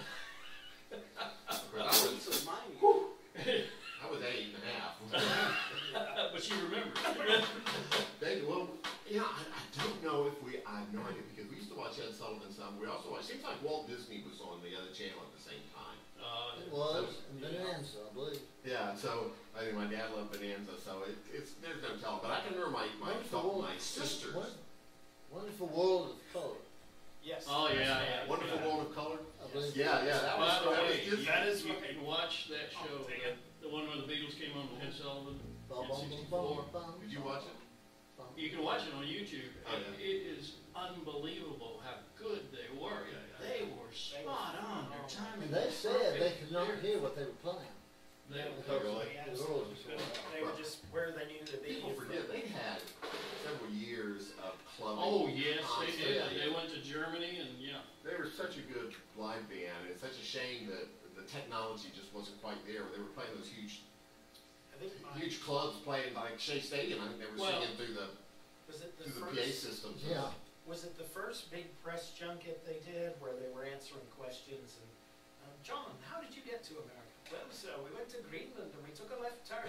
Speaker 6: I was,
Speaker 1: So mine.
Speaker 6: I was eight and a half.
Speaker 5: But she remembered.
Speaker 6: They, well, yeah, I, I don't know if we, I have no idea, because we used to watch Ed Sullivan some. We also watched, seems like Walt Disney was on the other channel at the same time.
Speaker 5: Uh,
Speaker 2: It was, and Bonanza, I believe.
Speaker 6: Yeah, so I think my dad loved Bonanza, so it, it's there's no telling. But I can remember my my
Speaker 2: Wonderful
Speaker 6: my
Speaker 2: World-
Speaker 6: sisters.
Speaker 2: Won- Wonderful World of Color,
Speaker 1: Yes.
Speaker 5: Oh, yeah, yeah.
Speaker 6: Wonderful
Speaker 5: yeah.
Speaker 6: World of Color.
Speaker 2: I believe.
Speaker 6: Yeah, yeah, that was
Speaker 5: By the
Speaker 6: that was
Speaker 5: way,
Speaker 6: Disney.
Speaker 1: that is
Speaker 5: you
Speaker 1: right.
Speaker 5: can watch that show,
Speaker 1: Oh, damn.
Speaker 5: the one where the Beatles came on with Ed Sullivan
Speaker 2: Bum,
Speaker 5: in
Speaker 2: bum,
Speaker 5: sixty-four.
Speaker 2: bum, bum,
Speaker 6: Did you watch it?
Speaker 2: bum.
Speaker 5: You can watch it on YouTube.
Speaker 6: Oh,
Speaker 5: and
Speaker 6: yeah.
Speaker 5: It is unbelievable how good they were. They were spot on. Their timing
Speaker 2: And they
Speaker 5: was
Speaker 2: said they
Speaker 5: perfect.
Speaker 2: could not
Speaker 5: They're-
Speaker 2: hear what they were playing.
Speaker 5: They
Speaker 6: Oh,
Speaker 5: were
Speaker 6: really?
Speaker 1: Yeah,
Speaker 2: The girls were sort of-
Speaker 1: They were just where they needed to be.
Speaker 6: People forget they had several years of clubbing.
Speaker 5: Oh yes, they did.
Speaker 6: constantly.
Speaker 5: They went to Germany and yeah.
Speaker 6: They were such a good live band. It's such a shame that the technology just wasn't quite there. They were playing those huge,
Speaker 1: I think my,
Speaker 6: huge clubs, playing like Shea Stadium. I think they were
Speaker 5: Well-
Speaker 6: singing through the
Speaker 1: was it the
Speaker 6: through the P A
Speaker 1: first?
Speaker 6: systems.
Speaker 2: Yeah.
Speaker 1: Was it the first big press junket they did where they were answering questions and um, John, how did you get to America? Well, so we went to Greenland and we took a left turn.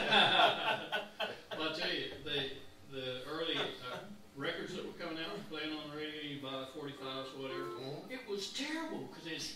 Speaker 5: Well, I tell you, the the early uh, records that were coming out, playing on the radio, you buy forty-fives or whatever.
Speaker 6: Mhm.
Speaker 5: It was terrible because it's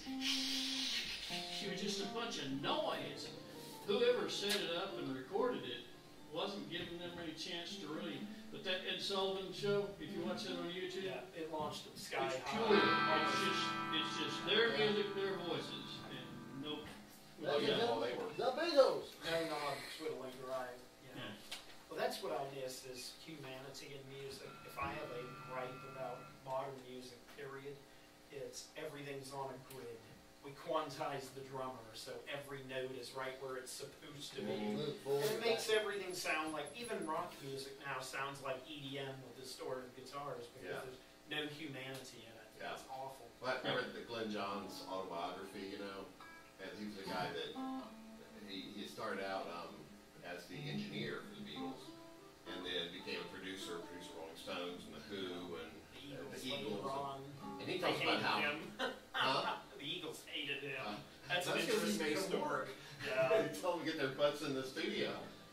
Speaker 5: it was just a bunch of noise. Whoever set it up and recorded it wasn't giving them any chance to really. But that Ed Sullivan show, if you watch it on YouTube,
Speaker 1: Yeah, it launched at sky
Speaker 5: it's
Speaker 1: high.
Speaker 5: pure. It's just it's just their music, their voices, and no.
Speaker 2: Ladies and
Speaker 5: Yeah.
Speaker 2: gentlemen, the Beatles.
Speaker 1: No knob twiddling, right? You know.
Speaker 5: Yeah.
Speaker 1: Well, that's what I miss is humanity in music. If I have a gripe about modern music, period, it's everything's on a grid. We quantize the drummer, so every note is right where it's supposed to be.
Speaker 2: Move
Speaker 1: And
Speaker 2: forward,
Speaker 1: it makes
Speaker 2: back.
Speaker 1: everything sound like, even rock music now sounds like E D M with distorted guitars because
Speaker 6: Yeah.
Speaker 1: there's no humanity in it.
Speaker 6: Yeah.
Speaker 1: It's awful.
Speaker 6: Well, I read the Glenn Johns autobiography, you know, and he was a guy that, he, he started out um, as the engineer for the Beatles, and then became a producer, produced Rolling Stones and The Who, and
Speaker 1: The Eagles,
Speaker 6: the Eagles.
Speaker 1: later on,
Speaker 6: And he
Speaker 1: they
Speaker 6: talks about
Speaker 1: hated
Speaker 6: how,
Speaker 1: him.
Speaker 6: huh?
Speaker 1: The Eagles hated him.
Speaker 6: Uh,
Speaker 1: That's an
Speaker 6: That's because he
Speaker 1: interesting
Speaker 6: made them
Speaker 1: story.
Speaker 6: work.
Speaker 1: Yeah.
Speaker 6: He told them to get their butts in the studio.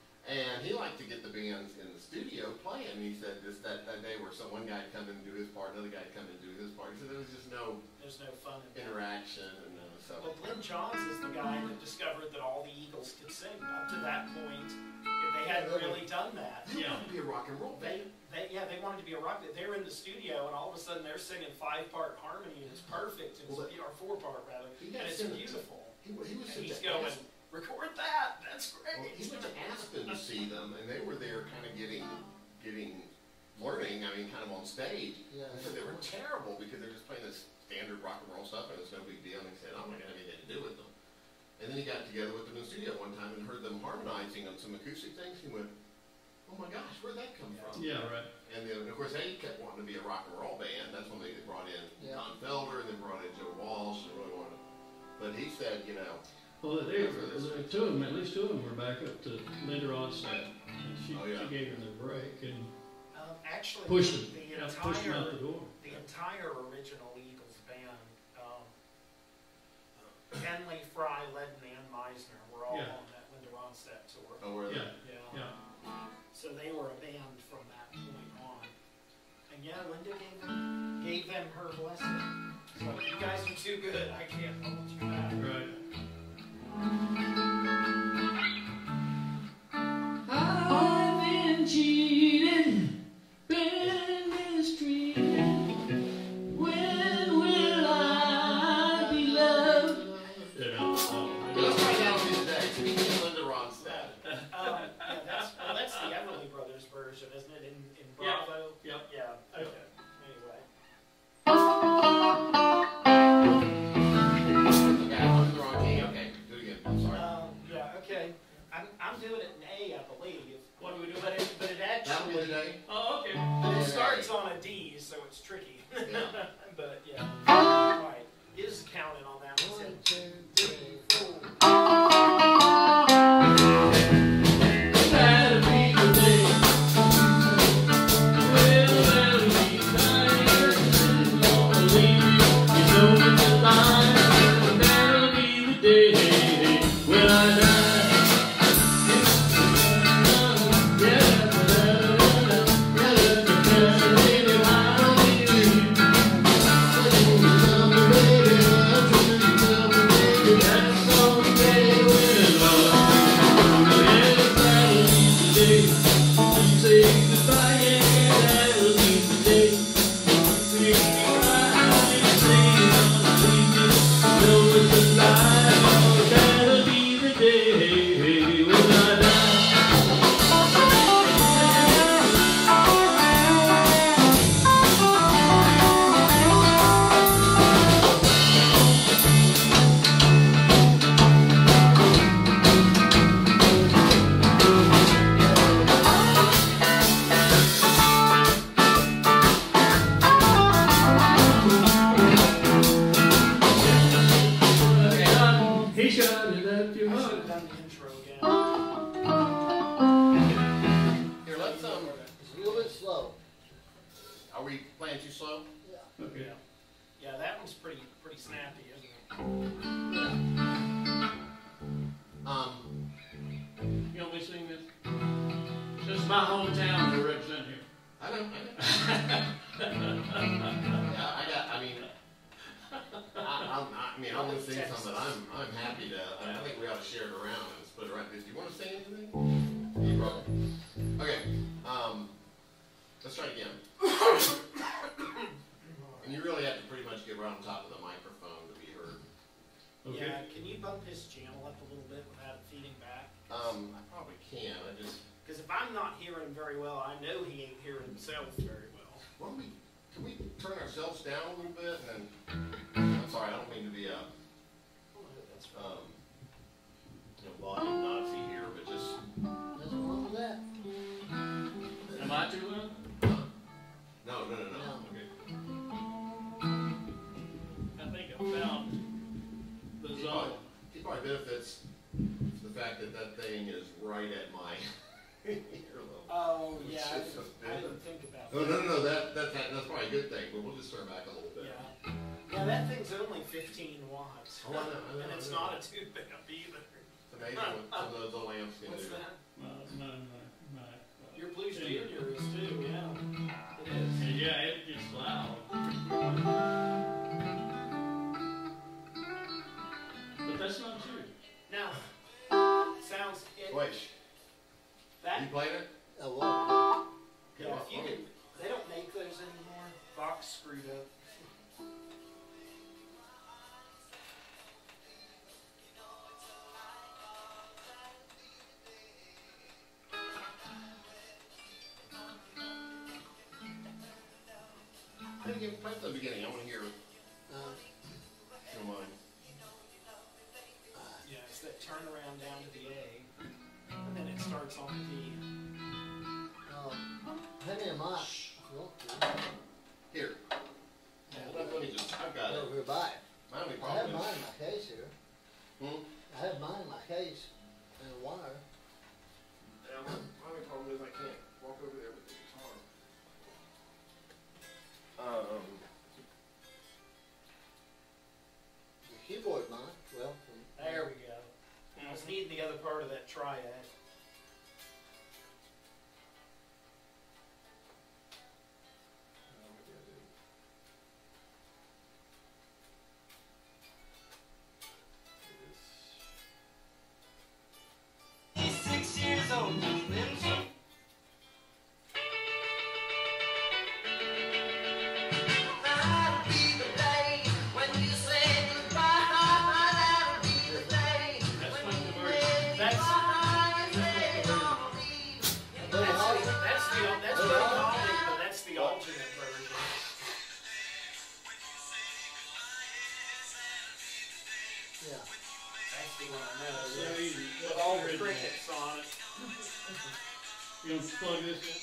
Speaker 6: And he liked to get the bands in the studio playing. And he said this that, that day where some one guy would come in and do his part, another guy would come in and do his part. He said there was just no
Speaker 1: There's no fun in that.
Speaker 6: interaction and uh, so.
Speaker 1: Well, Glenn Johns is the guy that discovered that all the Eagles could sing. Up to that point, if they hadn't really done that.
Speaker 6: You
Speaker 5: Yeah.
Speaker 6: want to be a rock and roll
Speaker 1: They,
Speaker 6: band.
Speaker 1: they, yeah, they wanted to be a rock band. They were in the studio, and all of a sudden they're singing five-part harmony, and it's perfect. It's,
Speaker 6: Well, that-
Speaker 1: or four-part rather,
Speaker 6: He
Speaker 1: and
Speaker 6: got
Speaker 1: it's
Speaker 6: sent it to-
Speaker 1: beautiful.
Speaker 6: He, wa- he was
Speaker 1: And
Speaker 6: sent
Speaker 1: he's
Speaker 6: to
Speaker 1: going,
Speaker 6: Aspen.
Speaker 1: record that. That's great.
Speaker 6: Well, he went to Aspen to see them, and they were there kind of getting, getting, learning, I mean, kind of on stage.
Speaker 2: Yeah.
Speaker 6: He said they were terrible because they're just playing this standard rock and roll stuff, and it's no big deal. And he said, I'm not going to have anything to do with them. And then he got together with them in the studio one time and heard them harmonizing on some acoustic things. He went, oh my gosh, where'd that come from?
Speaker 5: Yeah, right.
Speaker 6: And then, of course, they kept wanting to be a rock and roll band. That's when they brought in
Speaker 2: Yeah.
Speaker 6: Don Felder, and then brought in Joe Walsh, and really wanted. But he said, you know,
Speaker 5: Well, they, the two of them, at least two of them were back up to Linda Ronstadt. And she,
Speaker 6: Oh, yeah.
Speaker 5: she gave him the break and
Speaker 1: Um, actually,
Speaker 5: pushed them,
Speaker 1: the
Speaker 5: yeah, pushed them out
Speaker 1: entire
Speaker 5: the door.
Speaker 1: the entire original Eagles band, um, Henley, Fry, Ledden, and Meisner were all
Speaker 5: Yeah.
Speaker 1: on that Linda Ronstadt tour.
Speaker 6: oh, where
Speaker 5: Yeah,
Speaker 1: Yeah.
Speaker 5: yeah.
Speaker 1: So they were a band from that point on. And yeah, Linda gave them, gave them her blessing. So you guys are too good. I can't hold you back.
Speaker 5: Right.
Speaker 4: I've been cheated, been mistreated. When will I be loved?
Speaker 5: You know, so,
Speaker 6: Let's find out today. Speaking of Linda Ronstadt.
Speaker 1: Um, yeah, that's, well, that's the Everly Brothers version, isn't it? In, in
Speaker 5: Yeah.
Speaker 1: Bravo?
Speaker 5: Yep.
Speaker 1: Yeah. Okay. Anyway.
Speaker 6: Okay, I was the wrong key. Okay, do it again. I'm sorry.
Speaker 1: Um, yeah, okay. I'm, I'm doing it in A, I believe.
Speaker 5: What do we do?
Speaker 1: But it, but it
Speaker 6: That one
Speaker 1: actually,
Speaker 6: today?
Speaker 5: Oh, okay.
Speaker 1: but it
Speaker 6: Yeah.
Speaker 1: starts on a D, so it's tricky.
Speaker 6: Yeah.
Speaker 1: But yeah. All right. Is counting on that one.
Speaker 2: One,
Speaker 1: So,
Speaker 2: two, three, four.
Speaker 4: That'll be the day. Well, that'll be fine. Gonna leave you, you know it's a lie. That'll be the day when I die. That'll be the day when I die. He shot it up your
Speaker 1: I should
Speaker 4: mouth.
Speaker 1: have done the intro again.
Speaker 6: Here, let's, um,
Speaker 2: It's a little bit slow.
Speaker 6: are we playing too slow?
Speaker 2: Yeah.
Speaker 5: Okay.
Speaker 1: Yeah. Yeah, that one's pretty pretty snappy, isn't it?
Speaker 2: Yeah.
Speaker 5: You want me to sing this? This is my hometown to represent here.
Speaker 7: I know, I know. yeah, I got, I mean, I, I'm, I mean, I'm going to sing something that I'm, I'm happy to, I think we ought to share it around and split it around. Do you want to sing anything? You probably. Okay, um, let's try it again. And you really have to pretty much get right on top of the microphone to be heard.
Speaker 5: Okay.
Speaker 1: Yeah, can you bump his channel up a little bit without it feeding back?
Speaker 7: Um, I probably can, I just,
Speaker 1: Because if I'm not hearing him very well, I know he ain't hearing himself very well.
Speaker 7: why don't we, can we turn ourselves down a little bit and, I'm sorry, I don't mean to be a, um, you know, volume Nazi here, but just,
Speaker 2: Nothing wrong with that.
Speaker 5: Am I too loud?
Speaker 7: no, no, no, no,
Speaker 2: No.
Speaker 7: okay.
Speaker 5: I think I found the
Speaker 7: It
Speaker 5: zone.
Speaker 7: probably, it probably benefits the fact that that thing is right at my earlobe.
Speaker 1: Oh, yeah, I
Speaker 7: It's just
Speaker 1: didn't, I didn't think about
Speaker 7: No,
Speaker 1: that.
Speaker 7: no, no, no, that, that, that, that's probably a good thing, but we'll just turn back a little bit.
Speaker 1: Yeah. Yeah, that thing's only fifteen watts.
Speaker 7: Oh, I know, I know,
Speaker 1: And it's
Speaker 7: I know.
Speaker 1: not a tube amp either.
Speaker 7: It's amazing what some of the lamps can
Speaker 1: What's
Speaker 7: do.
Speaker 1: that?
Speaker 5: My, my, my, my,
Speaker 1: Your Blues Junior is too, yeah. It is.
Speaker 5: and yeah, it gets loud. But that's not true.
Speaker 1: Now, sounds, it,
Speaker 7: Wait,
Speaker 1: that,
Speaker 7: you playing it?
Speaker 2: Oh, well,
Speaker 1: yeah, if you can, they don't make those anymore. Box screwed up.
Speaker 7: Play the play at the beginning, I want to hear, if
Speaker 2: uh,
Speaker 7: you don't mind.
Speaker 1: Yeah, it's that turnaround down to the A, and then it starts on the D.
Speaker 2: uh, hand me a mic if you want to.
Speaker 7: Here. Let let me just, I've got it.
Speaker 2: Over by it.
Speaker 7: My only
Speaker 2: I have
Speaker 7: problem
Speaker 2: mine
Speaker 7: is,
Speaker 2: in my case here.
Speaker 7: hmm?
Speaker 2: I have mine in my case and a wire.
Speaker 7: Yeah, my my only problem is I can't walk over there with the guitar. Um,
Speaker 2: The keyboard mic, well, from,
Speaker 1: There we go. I was needing the other part of that triad.
Speaker 3: He's six years old, and then she that'll be the day when you say goodbye. That'll be the day
Speaker 5: That's
Speaker 3: when
Speaker 5: what
Speaker 3: you
Speaker 5: the word.
Speaker 3: say
Speaker 1: That's-
Speaker 3: goodbye. Say gonna leave.
Speaker 1: That's, that's the, that's what I'm calling, but that's the alternate version.
Speaker 2: yeah.
Speaker 1: That's the one I know.
Speaker 5: So
Speaker 1: yeah.
Speaker 5: easy.
Speaker 1: With all the crickets on it.
Speaker 5: You want to plug this in?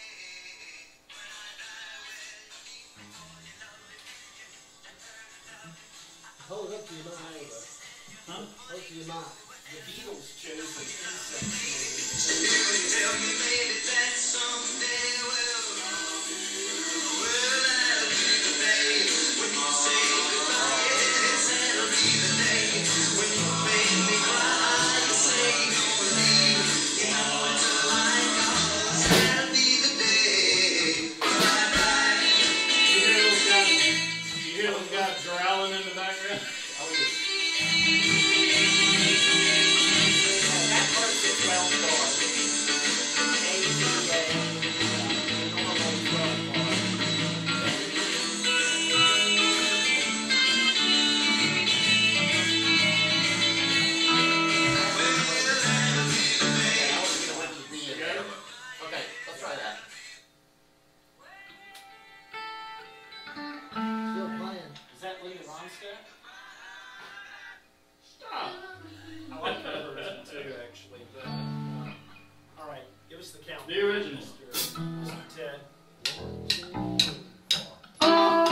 Speaker 2: Hold it up to your mic.
Speaker 5: Huh?
Speaker 2: Hold it to your mic.
Speaker 1: The Beatles chose an insect.
Speaker 3: Tell me, baby, that someday will well, that'll be the day when you say goodbye. Yes, that'll be the day when you make me cry. You say you're gonna leave, you know it's a lie, 'cause that'll be the day. Bye bye.
Speaker 5: You hear those guys, you hear those guys growling in the background?
Speaker 7: I was just,
Speaker 1: That part's at twelve bar. A, B, A. Normal twelve bar.
Speaker 7: I was gonna let you be in there, but, okay, let's try that.
Speaker 2: Still playing.
Speaker 1: Is that Lena Ronstadt?
Speaker 5: Stop.
Speaker 1: I like that version too, actually. But, uh, all right, give us the count.
Speaker 5: The original.
Speaker 1: Mister Mister Ted.
Speaker 2: One, two, three, four.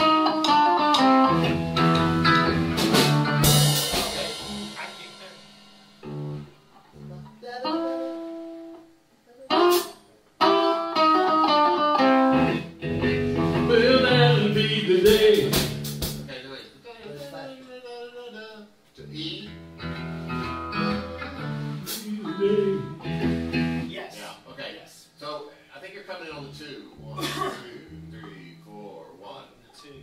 Speaker 1: Okay, I get there.
Speaker 5: Well, that'll be the day.
Speaker 7: Okay, do it. To E,
Speaker 5: The day
Speaker 7: you're coming in on the two. One, two, three, four, one,
Speaker 1: two.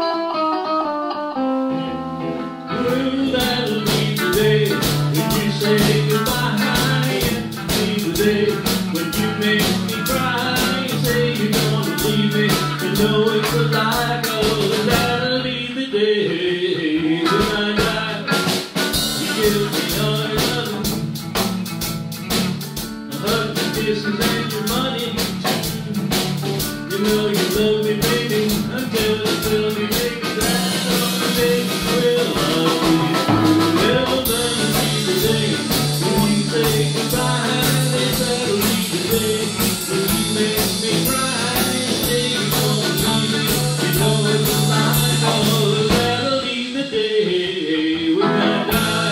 Speaker 4: Well, that'll be the day when you say goodbye. It'll be the day when you make me cry. You say you're gonna leave me, you know it's a lie. Oh, that'll be the day when I die. You give me all your love, a hug, and kisses, and your money too. You know you love me, baby, until you tell me, baby, that's all the baby will love me. Well, that'll be the day when you say goodbye. That'll be the day when you make me cry. You say you're gonna leave me, you know it's a lie. Oh, that'll be the day when I die.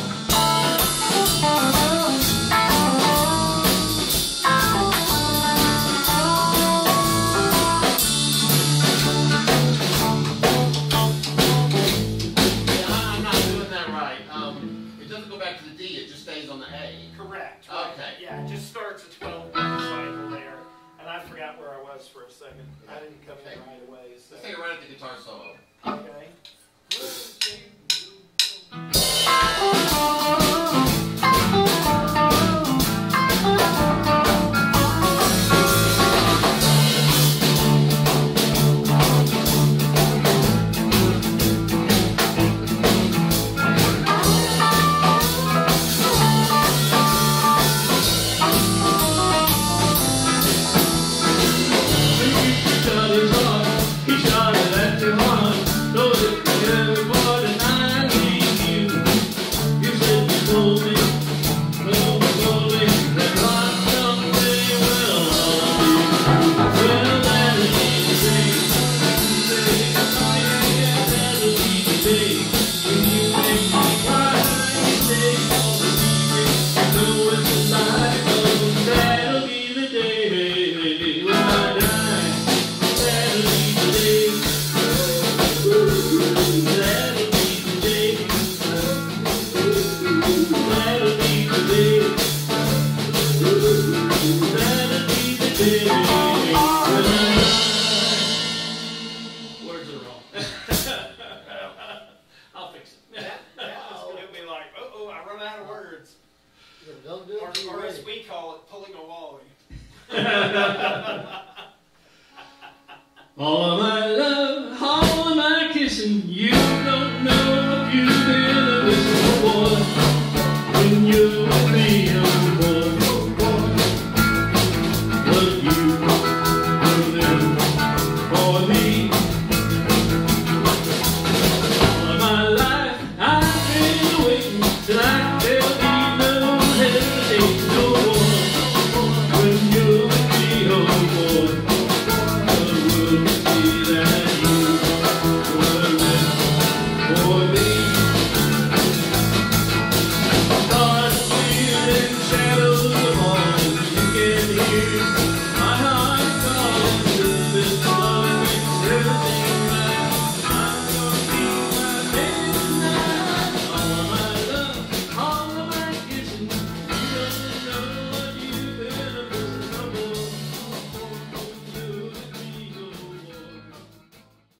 Speaker 7: Yeah, I'm not doing that right. Um, it doesn't go back to the D, it just stays on the A.
Speaker 1: Correct. Right.
Speaker 7: Okay.
Speaker 1: Yeah, it just starts a twelve bar cycle there. And I forgot where I was for a second. I didn't come in right away. So.
Speaker 7: Let's take it right at the guitar solo.
Speaker 1: Okay.
Speaker 4: Shot his heart, he shot it at your heart. Know that everybody I need you. You said you told me, well, you told me that right someday will love you. Well, that'll be the day. That'll be the day when you make me cry. You say you're gonna leave me, you know it's a lie. Oh, that'll be the day when I die. That'll be the day. That'll be the day. That'll be the day. That'll be the day when I die. Words are wrong. I'll fix it.
Speaker 1: That, that was going to be like, oh, oh, I run out of words.
Speaker 2: Yeah, don't do
Speaker 1: Or,
Speaker 2: it till you're
Speaker 1: or as
Speaker 2: ready.
Speaker 1: we call it, pulling a wally.
Speaker 4: All of my love, all of my kissing, you